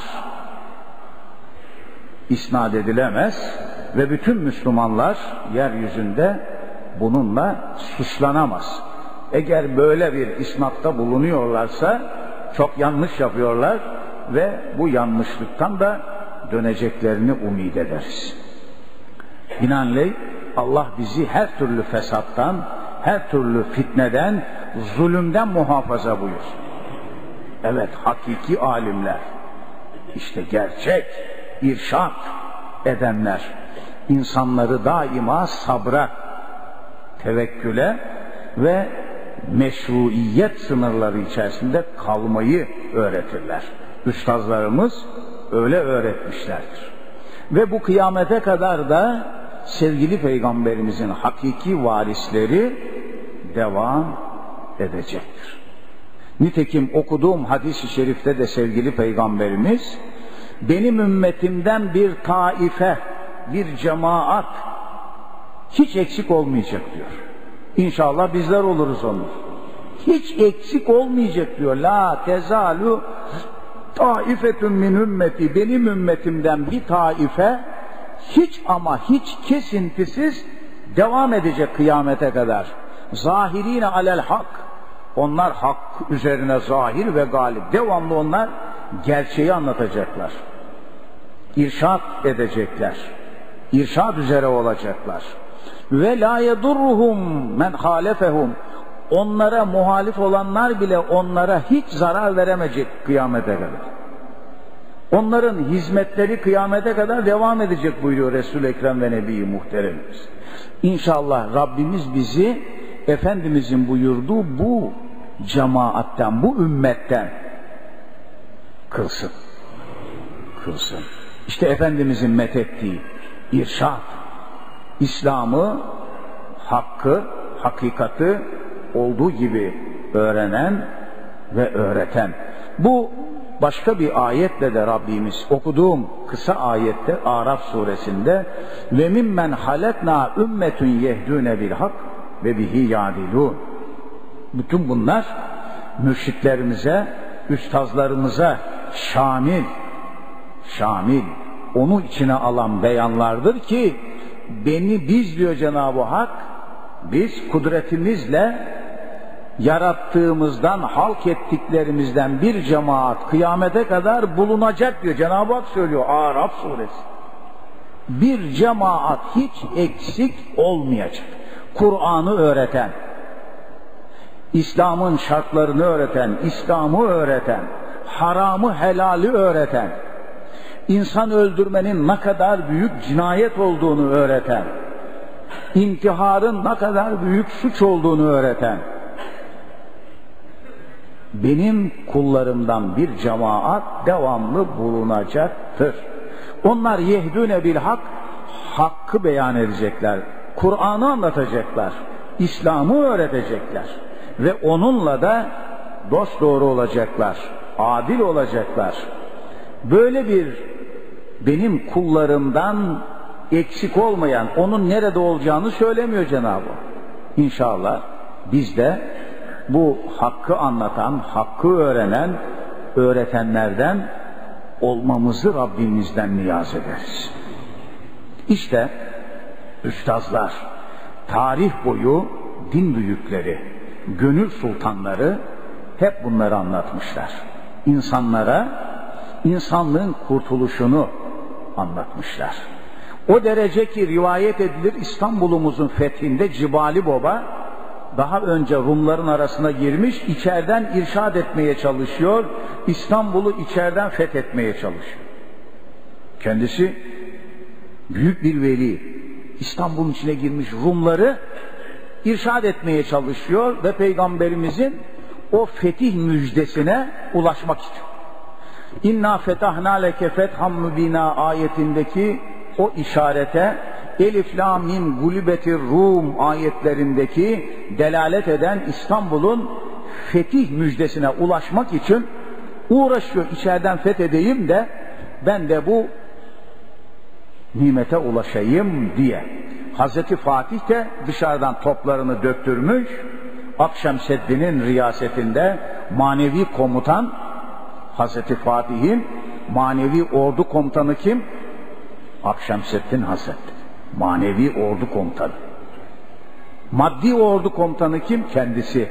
B: isnat edilemez ve bütün Müslümanlar yeryüzünde bununla suçlanamaz. Eğer böyle bir isnatta bulunuyorlarsa çok yanlış yapıyorlar ve bu yanlışlıktan da döneceklerini umid ederiz. Binaenaleyh Allah bizi her türlü fesattan, her türlü fitneden, zulümden muhafaza buyursun. Evet, hakiki alimler, işte gerçek irşad edenler, insanları daima sabra, tevekküle ve meşruiyet sınırları içerisinde kalmayı öğretirler. Üstazlarımız öyle öğretmişlerdir. Ve bu kıyamete kadar da sevgili Peygamberimizin hakiki varisleri devam edecektir. Nitekim okuduğum hadis-i şerifte de sevgili Peygamberimiz benim ümmetimden bir taife, bir cemaat hiç eksik olmayacak diyor. İnşallah bizler oluruz onu. Hiç eksik olmayacak diyor. La tezalu taifetun min ümmeti, benim ümmetimden bir taife hiç ama hiç kesintisiz devam edecek kıyamete kadar. Zahirine alel hak. Onlar hak üzerine zahir ve galip. Devamlı onlar gerçeği anlatacaklar. İrşad edecekler. İrşad üzere olacaklar. Ve la yedurruhum men halefehum. Onlara muhalif olanlar bile onlara hiç zarar veremeyecek kıyamete kadar. Onların hizmetleri kıyamete kadar devam edecek buyuruyor Resul-i Ekrem ve Nebi-i Muhteremimiz. İnşallah Rabbimiz bizi Efendimizin buyurduğu bu cemaatten, bu ümmetten kılsın. Kılsın. İşte Efendimizin methettiği irşad, İslam'ı, hakkı, hakikati olduğu gibi öğrenen ve öğreten. Bu başka bir ayetle de Rabbimiz okuduğum kısa ayette Araf suresinde ve mimmen halekna ümmetun yehdûne bil hak ve bihi yadilûn. Bütün bunlar mürşitlerimize, üstazlarımıza şamil, şamil, onu içine alan beyanlardır ki beni biz diyor Cenab-ı Hak, biz kudretimizle yarattığımızdan, halk ettiklerimizden bir cemaat kıyamete kadar bulunacak diyor. Cenab-ı Hak söylüyor Araf suresi. Bir cemaat hiç eksik olmayacak. Kur'an'ı öğreten, İslam'ın şartlarını öğreten, İslam'ı öğreten, haramı helali öğreten, insan öldürmenin ne kadar büyük cinayet olduğunu öğreten, intiharın ne kadar büyük suç olduğunu öğreten, benim kullarımdan bir cemaat devamlı bulunacaktır. Onlar yehdûne bil hak, hakkı beyan edecekler, Kur'an'ı anlatacaklar, İslam'ı öğretecekler ve onunla da dosdoğru olacaklar, adil olacaklar. Böyle bir benim kullarımdan eksik olmayan, onun nerede olacağını söylemiyor Cenab-ı Hak. İnşallah biz de bu hakkı anlatan, hakkı öğrenen, öğretenlerden olmamızı Rabbimizden niyaz ederiz. İşte üstazlar, tarih boyu din büyükleri, gönül sultanları hep bunları anlatmışlar. İnsanlara insanlığın kurtuluşunu anlatmışlar. O derece ki rivayet edilir İstanbul'umuzun fethinde Cibali Baba daha önce Rumların arasına girmiş, içeriden irşad etmeye çalışıyor, İstanbul'u içeriden fethetmeye çalışıyor. Kendisi büyük bir veli, İstanbul'un içine girmiş Rumları irşad etmeye çalışıyor ve Peygamberimizin o fetih müjdesine ulaşmak istiyor. İnna fetahna leke fetham mübina ayetindeki o işarete, Elif Lam Mim Gulibetir Rum ayetlerindeki delalet eden İstanbul'un fetih müjdesine ulaşmak için uğraşıyor. İçeriden fethedeyim de ben de bu nimete ulaşayım diye. Hazreti Fatih de dışarıdan toplarını döktürmüş, Akşemseddin'in riyasetinde manevi komutan, Hazreti Fatih'in manevi ordu komutanı kim? Akşemseddin Hazretleri. Manevi ordu komutanı. Maddi ordu komutanı kim? Kendisi.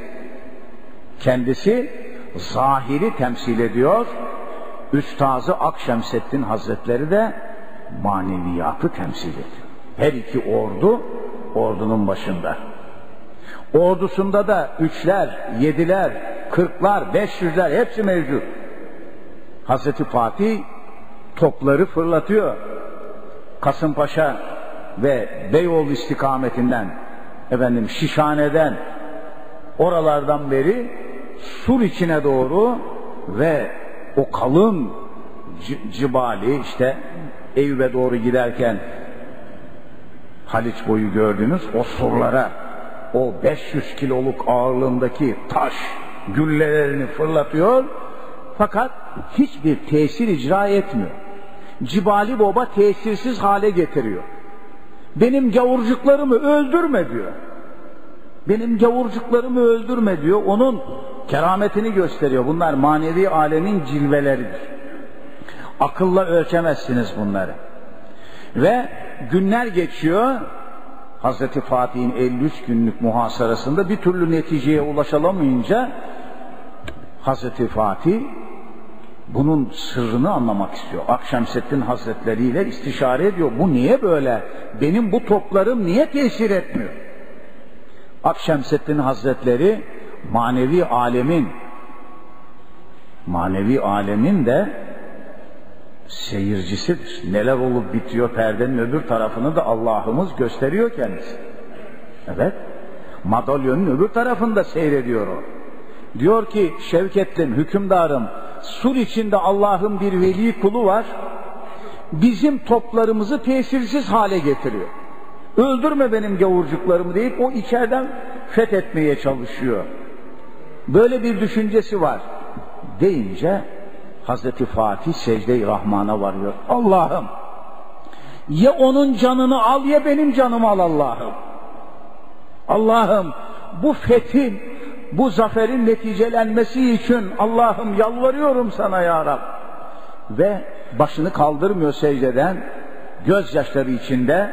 B: Kendisi zahiri temsil ediyor. Üstazı Akşemseddin Hazretleri de maneviyatı temsil ediyor. Her iki ordu ordunun başında. Ordusunda da üçler, yediler, kırklar, beş yüzler hepsi mevcut. Hazreti Fatih topları fırlatıyor. Kasımpaşa ve Beyoğlu istikametinden, efendim Şişhane'den, oralardan beri Sur içine doğru ve o kalın Cibali, işte Eyüp'e doğru giderken Haliç boyu gördünüz, o surlara o beş yüz kiloluk ağırlığındaki taş güllelerini fırlatıyor, fakat hiçbir tesir icra etmiyor. Cibali Baba tesirsiz hale getiriyor. Benim gavurcuklarımı öldürme diyor. Benim gavurcuklarımı öldürme diyor. Onun kerametini gösteriyor. Bunlar manevi alemin cilveleridir. Akılla ölçemezsiniz bunları. Ve günler geçiyor. Hazreti Fatih'in elli üç günlük muhasarasında bir türlü neticeye ulaşılamayınca Hazreti Fatih bunun sırrını anlamak istiyor. Akşemseddin Hazretleri ile istişare ediyor. Bu niye böyle? Benim bu toplarım niye tesir etmiyor? Akşemseddin Hazretleri manevi alemin manevi alemin de seyircisidir. Neler olup bitiyor perdenin öbür tarafını da Allah'ımız gösteriyor kendisi. Evet. Madalyonun öbür tarafında seyrediyor o. Diyor ki Şevkettin, hükümdarım, Sur içinde Allah'ın bir veli kulu var, bizim toplarımızı tesirsiz hale getiriyor. Öldürme benim gavurcuklarımı deyip o içeriden fethetmeye çalışıyor. Böyle bir düşüncesi var deyince Hazreti Fatih secde-i Rahman'a varıyor. Allah'ım, ya onun canını al ya benim canımı al Allah'ım. Allah'ım, bu fethin, bu zaferin neticelenmesi için Allah'ım yalvarıyorum sana ya Rab. Ve başını kaldırmıyor secdeden, gözyaşları içinde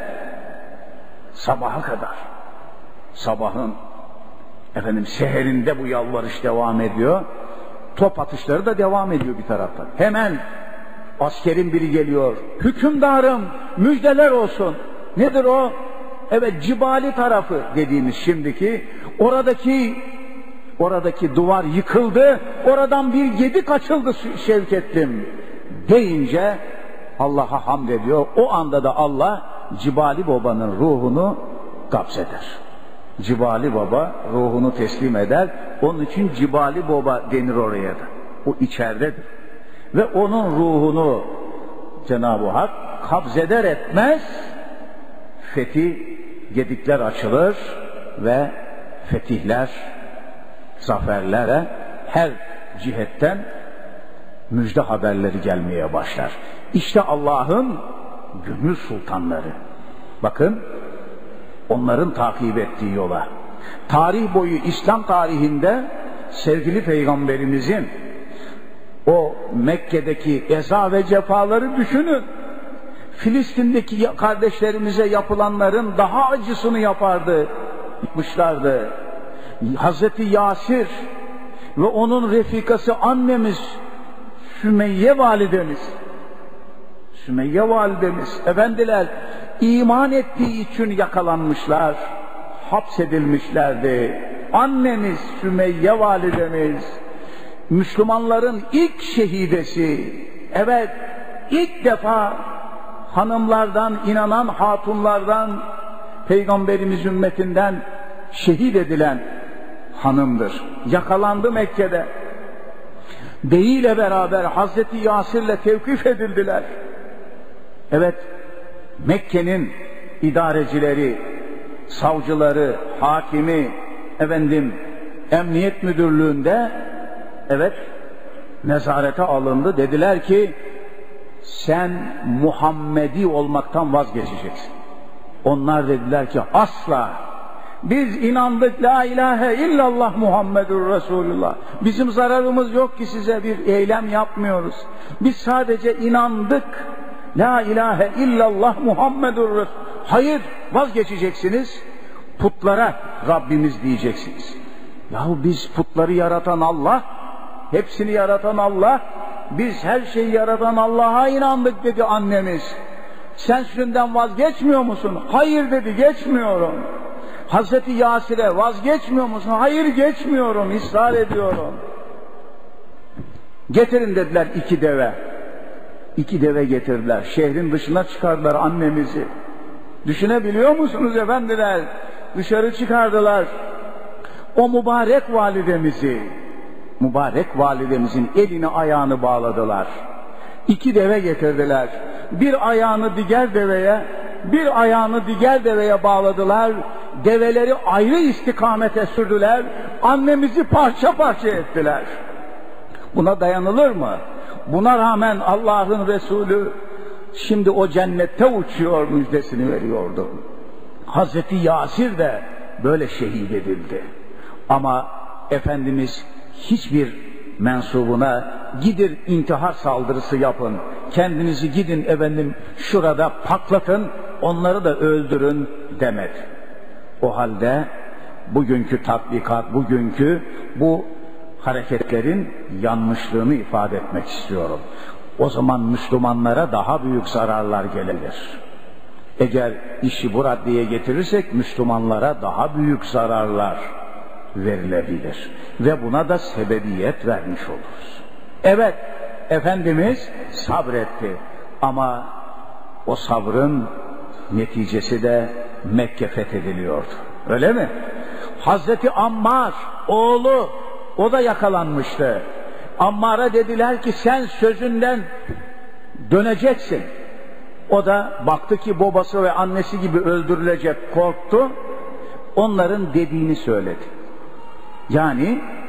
B: sabaha kadar. Sabahın efendim seherinde bu yalvarış devam ediyor. Top atışları da devam ediyor bir taraftan. Hemen askerin biri geliyor. Hükümdarım, müjdeler olsun. Nedir o? Evet, Cibali tarafı dediğimiz şimdiki. Oradaki oradaki duvar yıkıldı. Oradan bir gedik açıldı Şevketlim deyince Allah'a hamd ediyor. O anda da Allah Cibali Baba'nın ruhunu kabzeder. Cibali Baba ruhunu teslim eder. Onun için Cibali Baba denir oraya da. O içeridedir. Ve onun ruhunu Cenab-ı Hak kabzeder etmez fethi, gedikler açılır ve fetihler, zaferlere her cihetten müjde haberleri gelmeye başlar. İşte Allah'ın gönül sultanları. Bakın, onların takip ettiği yola. Tarih boyu İslam tarihinde sevgili Peygamberimizin o Mekke'deki eza ve cefaları düşünün. Filistin'deki kardeşlerimize yapılanların daha acısını yapardı, yapmışlardı. Hazreti Yasir ve onun refikası annemiz Sümeyye validemiz, Sümeyye validemiz, efendiler iman ettiği için yakalanmışlar, hapsedilmişlerdi. Annemiz Sümeyye validemiz, Müslümanların ilk şehidesi, evet ilk defa hanımlardan, inanan hatunlardan, Peygamberimiz ümmetinden şehit edilen hanımdır. Yakalandı Mekke'de. Beyiyle beraber Hazreti Yasir'le tevkif edildiler. Evet, Mekke'nin idarecileri, savcıları, hakimi, efendim, emniyet müdürlüğünde evet nezarete alındı. Dediler ki sen Muhammedi olmaktan vazgeçeceksin. Onlar dediler ki asla. Biz inandık la ilahe illallah Muhammedur Resulullah. Bizim zararımız yok ki size bir eylem yapmıyoruz. Biz sadece inandık. La ilahe illallah Muhammedur Resul. Hayır, vazgeçeceksiniz. Putlara Rabbimiz diyeceksiniz. Yahu biz putları yaratan Allah, hepsini yaratan Allah, biz her şeyi yaratan Allah'a inandık dedi annemiz. Sen şundan vazgeçmiyor musun? Hayır dedi, geçmiyorum. Hazreti Yasir'e vazgeçmiyor musun? Hayır, geçmiyorum, ısrar ediyorum. Getirin dediler iki deve. İki deve getirdiler. Şehrin dışına çıkardılar annemizi. Düşünebiliyor musunuz efendiler? Dışarı çıkardılar. O mübarek validemizi, mübarek validemizin elini ayağını bağladılar. İki deve getirdiler. Bir ayağını diğer deveye, bir ayağını diğer deveye bağladılar. Develeri ayrı istikamete sürdüler. Annemizi parça parça ettiler. Buna dayanılır mı? Buna rağmen Allah'ın Resulü şimdi o cennette uçuyor müjdesini veriyordu. Hazreti Yasir de böyle şehit edildi. Ama Efendimiz hiçbir mensubuna gidin intihar saldırısı yapın, kendinizi gidin efendim şurada patlatın, onları da öldürün demedi. O halde bugünkü tatbikat, bugünkü bu hareketlerin yanlışlığını ifade etmek istiyorum. O zaman Müslümanlara daha büyük zararlar gelebilir. Eğer işi bu raddeye getirirsek Müslümanlara daha büyük zararlar verilebilir. Ve buna da sebebiyet vermiş oluruz. Evet, Efendimiz sabretti ama o sabrın neticesi de Mekke fethediliyordu. Öyle mi? Hazreti Ammar, oğlu, o da yakalanmıştı. Ammar'a dediler ki sen sözünden döneceksin. O da baktı ki babası ve annesi gibi öldürülecek, korktu. Onların dediğini söyledi. Yani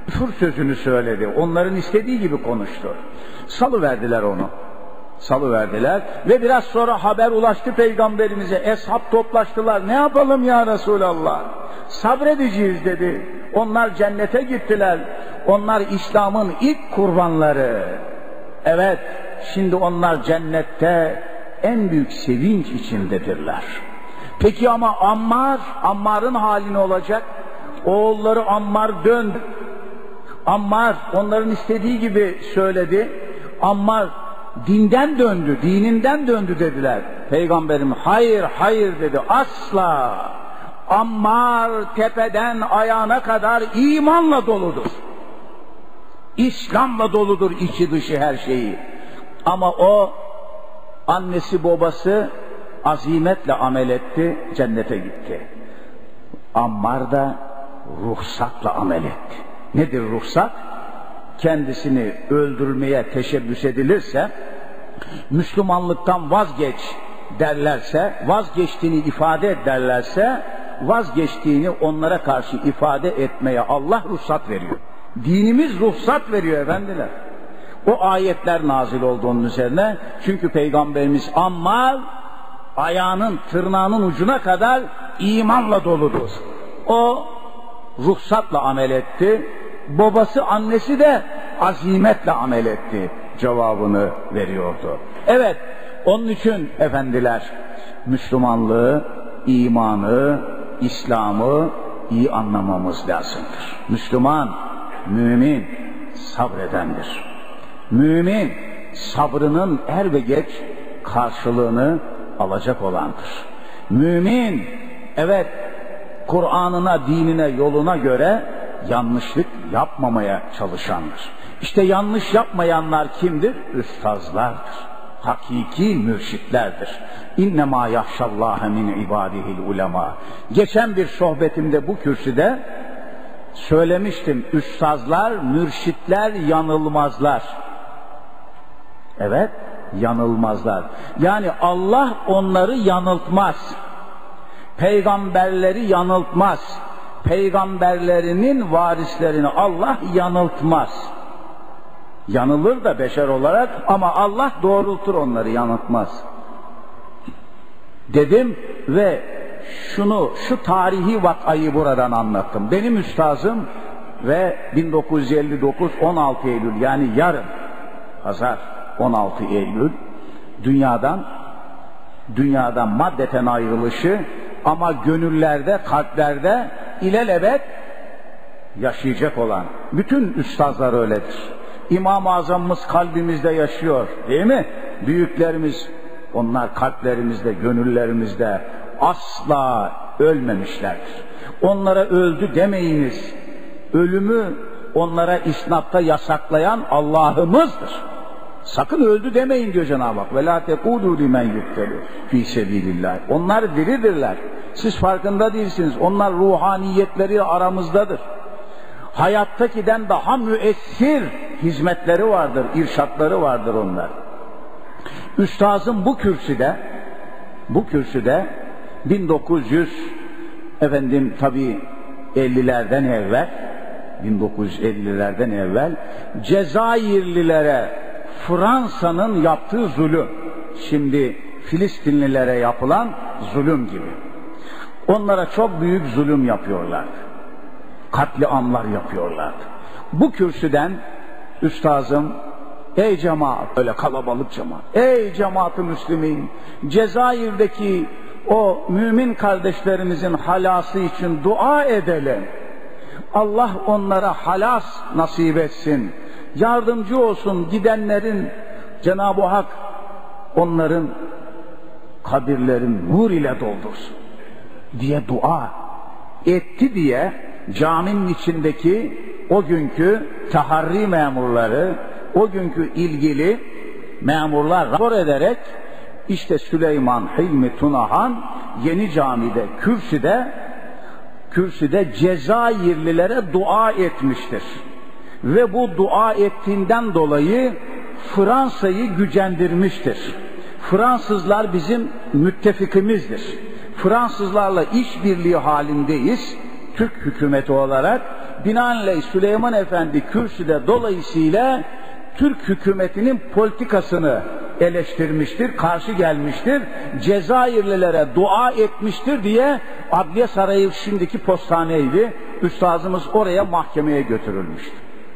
B: küfür sözünü söyledi. Onların istediği gibi konuştu. Salıverdiler onu. Salıverdiler ve biraz sonra haber ulaştı Peygamberimize. Eshab toplaştılar. Ne yapalım ya Resulallah? Sabredeceğiz dedi. Onlar cennete gittiler. Onlar İslam'ın ilk kurbanları. Evet, şimdi onlar cennette en büyük sevinç içindedirler. Peki ama Ammar, Ammar'ın hali ne olacak? Oğulları Ammar döndü. Ammar onların istediği gibi söyledi. Ammar dinden döndü, dininden döndü dediler. Peygamberim hayır hayır dedi, asla. Ammar tepeden ayağına kadar imanla doludur. İslam'la doludur içi dışı her şeyi. Ama o annesi babası azimetle amel etti, cennete gitti. Ammar da ruhsatla amel etti. Nedir ruhsat? Kendisini öldürmeye teşebbüs edilirse, Müslümanlıktan vazgeç derlerse, vazgeçtiğini ifade et derlerse, vazgeçtiğini onlara karşı ifade etmeye Allah ruhsat veriyor. Dinimiz ruhsat veriyor efendiler. O ayetler nazil oldu onun üzerine. Çünkü Peygamberimiz Ammar ayağının tırnağının ucuna kadar imanla doludur. O ruhsatla amel etti. Babası annesi de azimetle amel etti. Cevabını veriyordu. Evet, onun için efendiler Müslümanlığı, imanı, İslam'ı iyi anlamamız lazımdır. Müslüman, mümin sabredendir. Mümin sabrının er ve geç karşılığını alacak olandır. Mümin, evet, Kur'an'ına, dinine, yoluna göre yanlışlık yapmamaya çalışandır. İşte yanlış yapmayanlar kimdir? Üstazlardır. Hakiki mürşitlerdir. İnnemâ yahşallâhe min ibâdihil ulema. Geçen bir sohbetimde bu kürsüde söylemiştim. Üstazlar, mürşitler yanılmazlar. Evet, yanılmazlar. Yani Allah onları yanıltmaz. Peygamberleri yanıltmaz. Peygamberlerinin varislerini Allah yanıltmaz. Yanılır da beşer olarak ama Allah doğrultur onları, yanıltmaz. Dedim ve şunu, şu tarihi vakayı buradan anlattım. Benim üstazım ve bin dokuz yüz elli dokuz on altı Eylül yani yarın pazar on altı Eylül dünyadan dünyadan maddeten ayrılışı ama gönüllerde, kalplerde ilelebet yaşayacak olan bütün üstazlar öyledir. İmam-ı Azam'ımız kalbimizde yaşıyor, değil mi? Büyüklerimiz, onlar kalplerimizde, gönüllerimizde asla ölmemişlerdir. Onlara öldü demeyiniz. Ölümü onlara isnatta yasaklayan Allah'ımızdır. Sakın öldü demeyin diyor Cenab-ı Hak. Ve la tekûdû limen yuktelu fî sebîlillâh. Onlar diridirler. Siz farkında değilsiniz. Onlar ruhaniyetleri aramızdadır. Hayattakiden daha müessir hizmetleri vardır, irşatları vardır onlar. Üstazım bu kürsüde, bu kürsüde bin dokuz yüz efendim tabii ellilerden evvel, bin dokuz yüz ellilerden evvel Cezayirlilere Fransa'nın yaptığı zulüm, şimdi Filistinlilere yapılan zulüm gibi. Onlara çok büyük zulüm yapıyorlardı. Katliamlar yapıyorlardı. Bu kürsüden üstazım, ey cemaat, öyle kalabalık cemaat, ey cemaat-ı müslimin, Cezayir'deki o mümin kardeşlerimizin halası için dua edelim. Allah onlara halas nasip etsin. Yardımcı olsun gidenlerin, Cenab-ı Hak onların kabirlerin nur ile doldursun diye dua etti diye caminin içindeki o günkü taharri memurları, o günkü ilgili memurlar rapor ederek işte Süleyman Hilmi Tunahan Yeni Cami'de kürsüde kürsüde Cezayirlilere dua etmiştir. Ve bu dua ettiğinden dolayı Fransa'yı gücendirmiştir. Fransızlar bizim müttefikimizdir. Fransızlarla işbirliği halindeyiz. Türk hükümeti olarak binaenaleyh Süleyman Efendi kürsüde dolayısıyla Türk hükümetinin politikasını eleştirmiştir, karşı gelmiştir, Cezayirlilere dua etmiştir diye Adliye Sarayı şimdiki postaneydi. Üstazımız oraya mahkemeye götürülmüştü.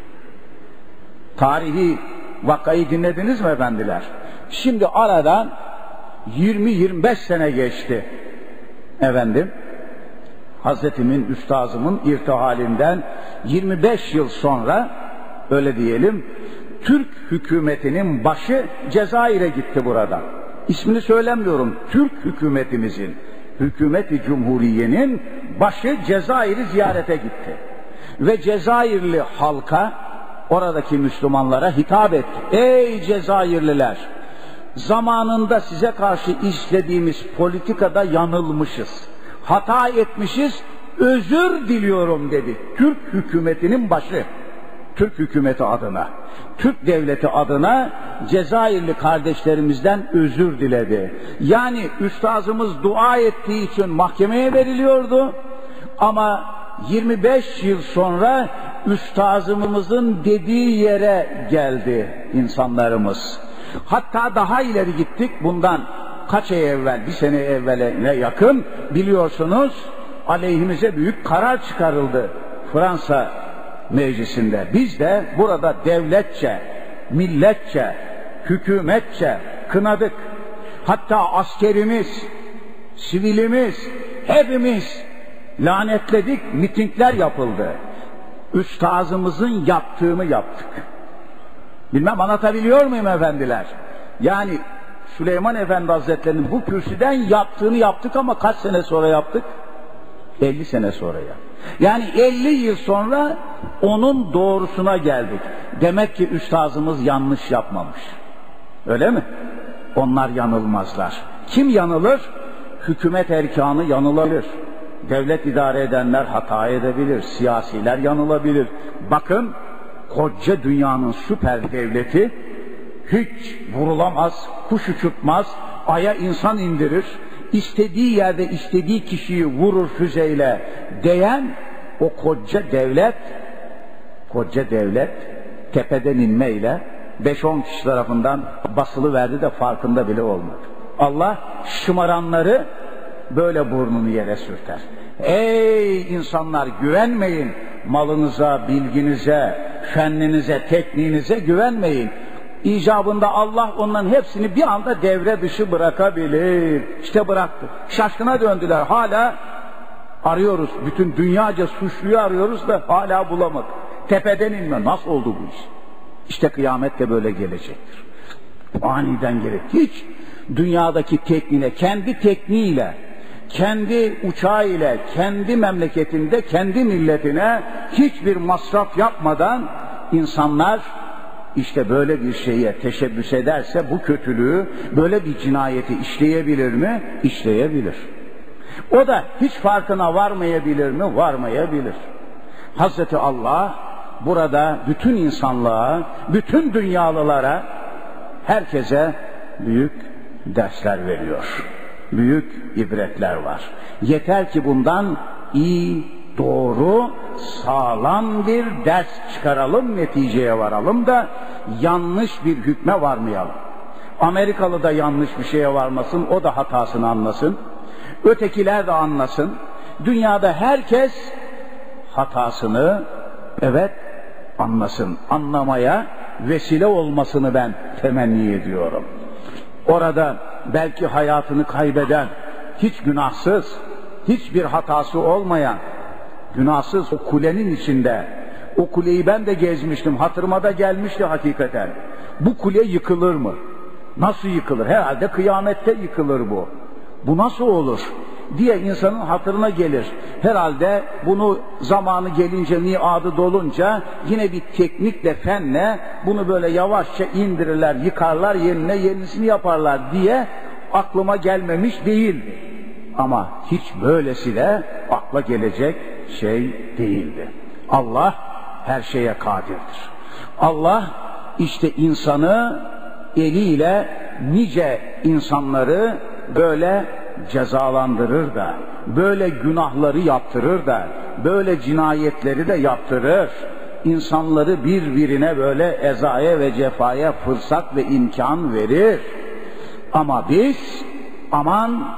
B: Tarihi vakayı dinlediniz mi efendiler? Şimdi aradan yirmi yirmi beş sene geçti. Efendim, Hazretimin, üstazımın irtihalinden yirmi beş yıl sonra, öyle diyelim, Türk hükümetinin başı Cezayir'e gitti buradan. İsmini söylemiyorum, Türk hükümetimizin, Hükümeti Cumhuriye'nin başı Cezayir'i ziyarete gitti. Ve Cezayirli halka, oradaki Müslümanlara hitap etti. Ey Cezayirliler! Zamanında size karşı işlediğimiz politikada yanılmışız. Hata etmişiz, özür diliyorum dedi. Türk hükümetinin başı, Türk hükümeti adına, Türk devleti adına Cezayirli kardeşlerimizden özür diledi. Yani üstazımız dua ettiği için mahkemeye veriliyordu. Ama yirmi beş yıl sonra üstazımızın dediği yere geldi insanlarımız. Hatta daha ileri gittik. Bundan kaç ay evvel, bir sene evveline yakın biliyorsunuz aleyhimize büyük karar çıkarıldı Fransa meclisinde. Biz de burada devletçe, milletçe, hükümetçe kınadık. Hatta askerimiz, sivilimiz, hepimiz lanetledik, mitingler yapıldı. Üstazımızın yaptığını yaptık. Bilmem anlatabiliyor muyum efendiler? Yani Süleyman Efendi Hazretleri'nin bu kürsüden yaptığını yaptık ama kaç sene sonra yaptık? elli sene sonra ya. Yani elli yıl sonra onun doğrusuna geldik. Demek ki üstazımız yanlış yapmamış. Öyle mi? Onlar yanılmazlar. Kim yanılır? Hükümet erkanı yanılabilir. Devlet idare edenler hata edebilir. Siyasiler yanılabilir. Bakın, koca dünyanın süper devleti hiç vurulamaz, kuş uçurtmaz, aya insan indirir, istediği yerde istediği kişiyi vurur füzeyle diyen o koca devlet, koca devlet tepeden inmeyle beş on kişi tarafından basılı verdi de farkında bile olmadı. Allah şımaranları böyle burnunu yere sürter. Ey insanlar, güvenmeyin malınıza, bilginize, fenninize, tekniğinize güvenmeyin. İcabında Allah onların hepsini bir anda devre dışı bırakabilir. İşte bıraktı. Şaşkına döndüler. Hala arıyoruz. Bütün dünyaca suçluyu arıyoruz da hala bulamadık. Tepeden inme. Nasıl oldu bu iş? İşte kıyamet de böyle gelecektir. Aniden gelir. Hiç dünyadaki tekniğine, kendi tekniğiyle, kendi uçağıyla, kendi memleketinde, kendi milletine hiçbir masraf yapmadan insanlar İşte böyle bir şeye teşebbüs ederse bu kötülüğü, böyle bir cinayeti işleyebilir mi? İşleyebilir. O da hiç farkına varmayabilir mi? Varmayabilir. Hazreti Allah burada bütün insanlığa, bütün dünyalılara, herkese büyük dersler veriyor. Büyük ibretler var. Yeter ki bundan iyi, doğru, sağlam bir ders çıkaralım, neticeye varalım da yanlış bir hükme varmayalım. Amerikalı da yanlış bir şeye varmasın, o da hatasını anlasın. Ötekiler de anlasın. Dünyada herkes hatasını, evet, anlasın. Anlamaya vesile olmasını ben temenni ediyorum. Orada belki hayatını kaybeden, hiç günahsız, hiçbir hatası olmayan, günahsız o kulenin içinde, o kuleyi ben de gezmiştim, hatırıma da gelmişti hakikaten. Bu kule yıkılır mı? Nasıl yıkılır? Herhalde kıyamette yıkılır bu. Bu nasıl olur diye insanın hatırına gelir. Herhalde bunu zamanı gelince, miadı dolunca yine bir teknikle, fenle bunu böyle yavaşça indirirler, yıkarlar, yerine yenisini yaparlar diye aklıma gelmemiş değil. Ama hiç böylesi de akla gelecek şey değildi. Allah her şeye kadirdir. Allah işte insanı eliyle nice insanları böyle cezalandırır da, böyle günahları yaptırır da, böyle cinayetleri de yaptırır. İnsanları birbirine böyle ezaya ve cefaya fırsat ve imkan verir. Ama biz aman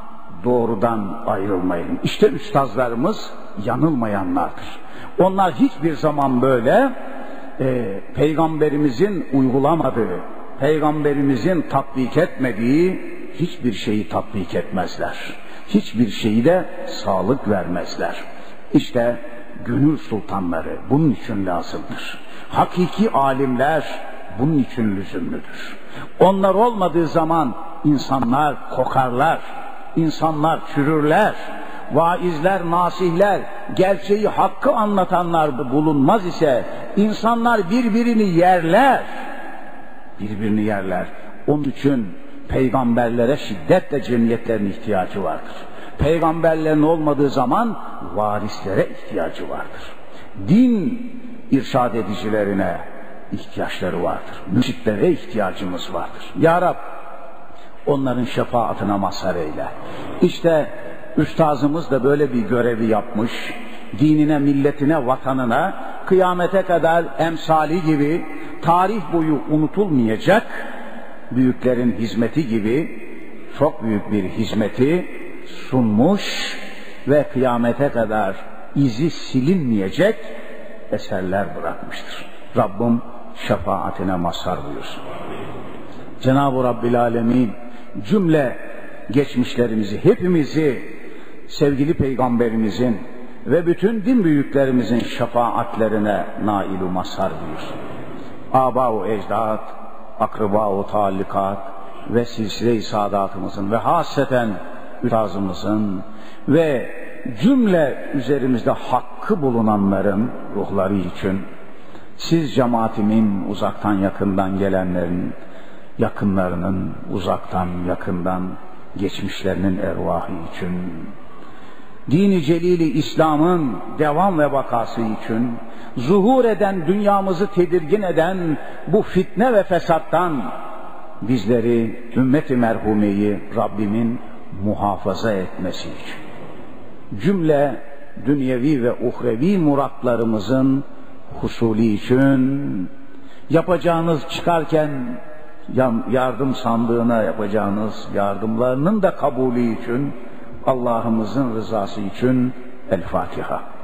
B: doğrudan ayrılmayalım. İşte üstazlarımız yanılmayanlardır. Onlar hiçbir zaman böyle e, Peygamberimizin uygulamadığı, Peygamberimizin tatbik etmediği hiçbir şeyi tatbik etmezler. Hiçbir şeyi de sağlık vermezler. İşte gönül sultanları bunun için lazımdır. Hakiki alimler bunun için lüzumludur. Onlar olmadığı zaman insanlar kokarlar, insanlar çürürler, vaizler, nasihler, gerçeği, hakkı anlatanlar bulunmaz ise insanlar birbirini yerler. Birbirini yerler. Onun için peygamberlere şiddetle cemiyetlerin ihtiyacı vardır. Peygamberlerin olmadığı zaman varislere ihtiyacı vardır. Din irşad edicilerine ihtiyaçları vardır. Mürşitlere ihtiyacımız vardır. Ya Rab, onların şefaatine mazhar eyle. İşte üstazımız da böyle bir görevi yapmış. Dinine, milletine, vatanına kıyamete kadar emsali gibi tarih boyu unutulmayacak büyüklerin hizmeti gibi çok büyük bir hizmeti sunmuş ve kıyamete kadar izi silinmeyecek eserler bırakmıştır. Rabbim şefaatine mazhar buyursun. Cenab-ı Rabbil Alemin cümle geçmişlerimizi, hepimizi sevgili Peygamberimizin ve bütün din büyüklerimizin şefaatlerine nail-u mazhar buyursun. Âbâ-u ecdâd, akribâ-u tâllikat ve silsile-i saadatımızın ve hasreten üstazımızın ve cümle üzerimizde hakkı bulunanların ruhları için, siz cemaatimin uzaktan yakından gelenlerin, yakınlarının uzaktan yakından geçmişlerinin ervahı için, Din-i Celil-i İslam'ın devam ve vakası için, zuhur eden, dünyamızı tedirgin eden bu fitne ve fesattan bizleri, ümmet-i merhumeyi Rabbimin muhafaza etmesi için, cümle dünyevi ve uhrevi muratlarımızın husuli için, yapacağınız çıkarken yardım sandığına yapacağınız yardımlarının da kabulü için, Allah'ımızın rızası için El Fatiha.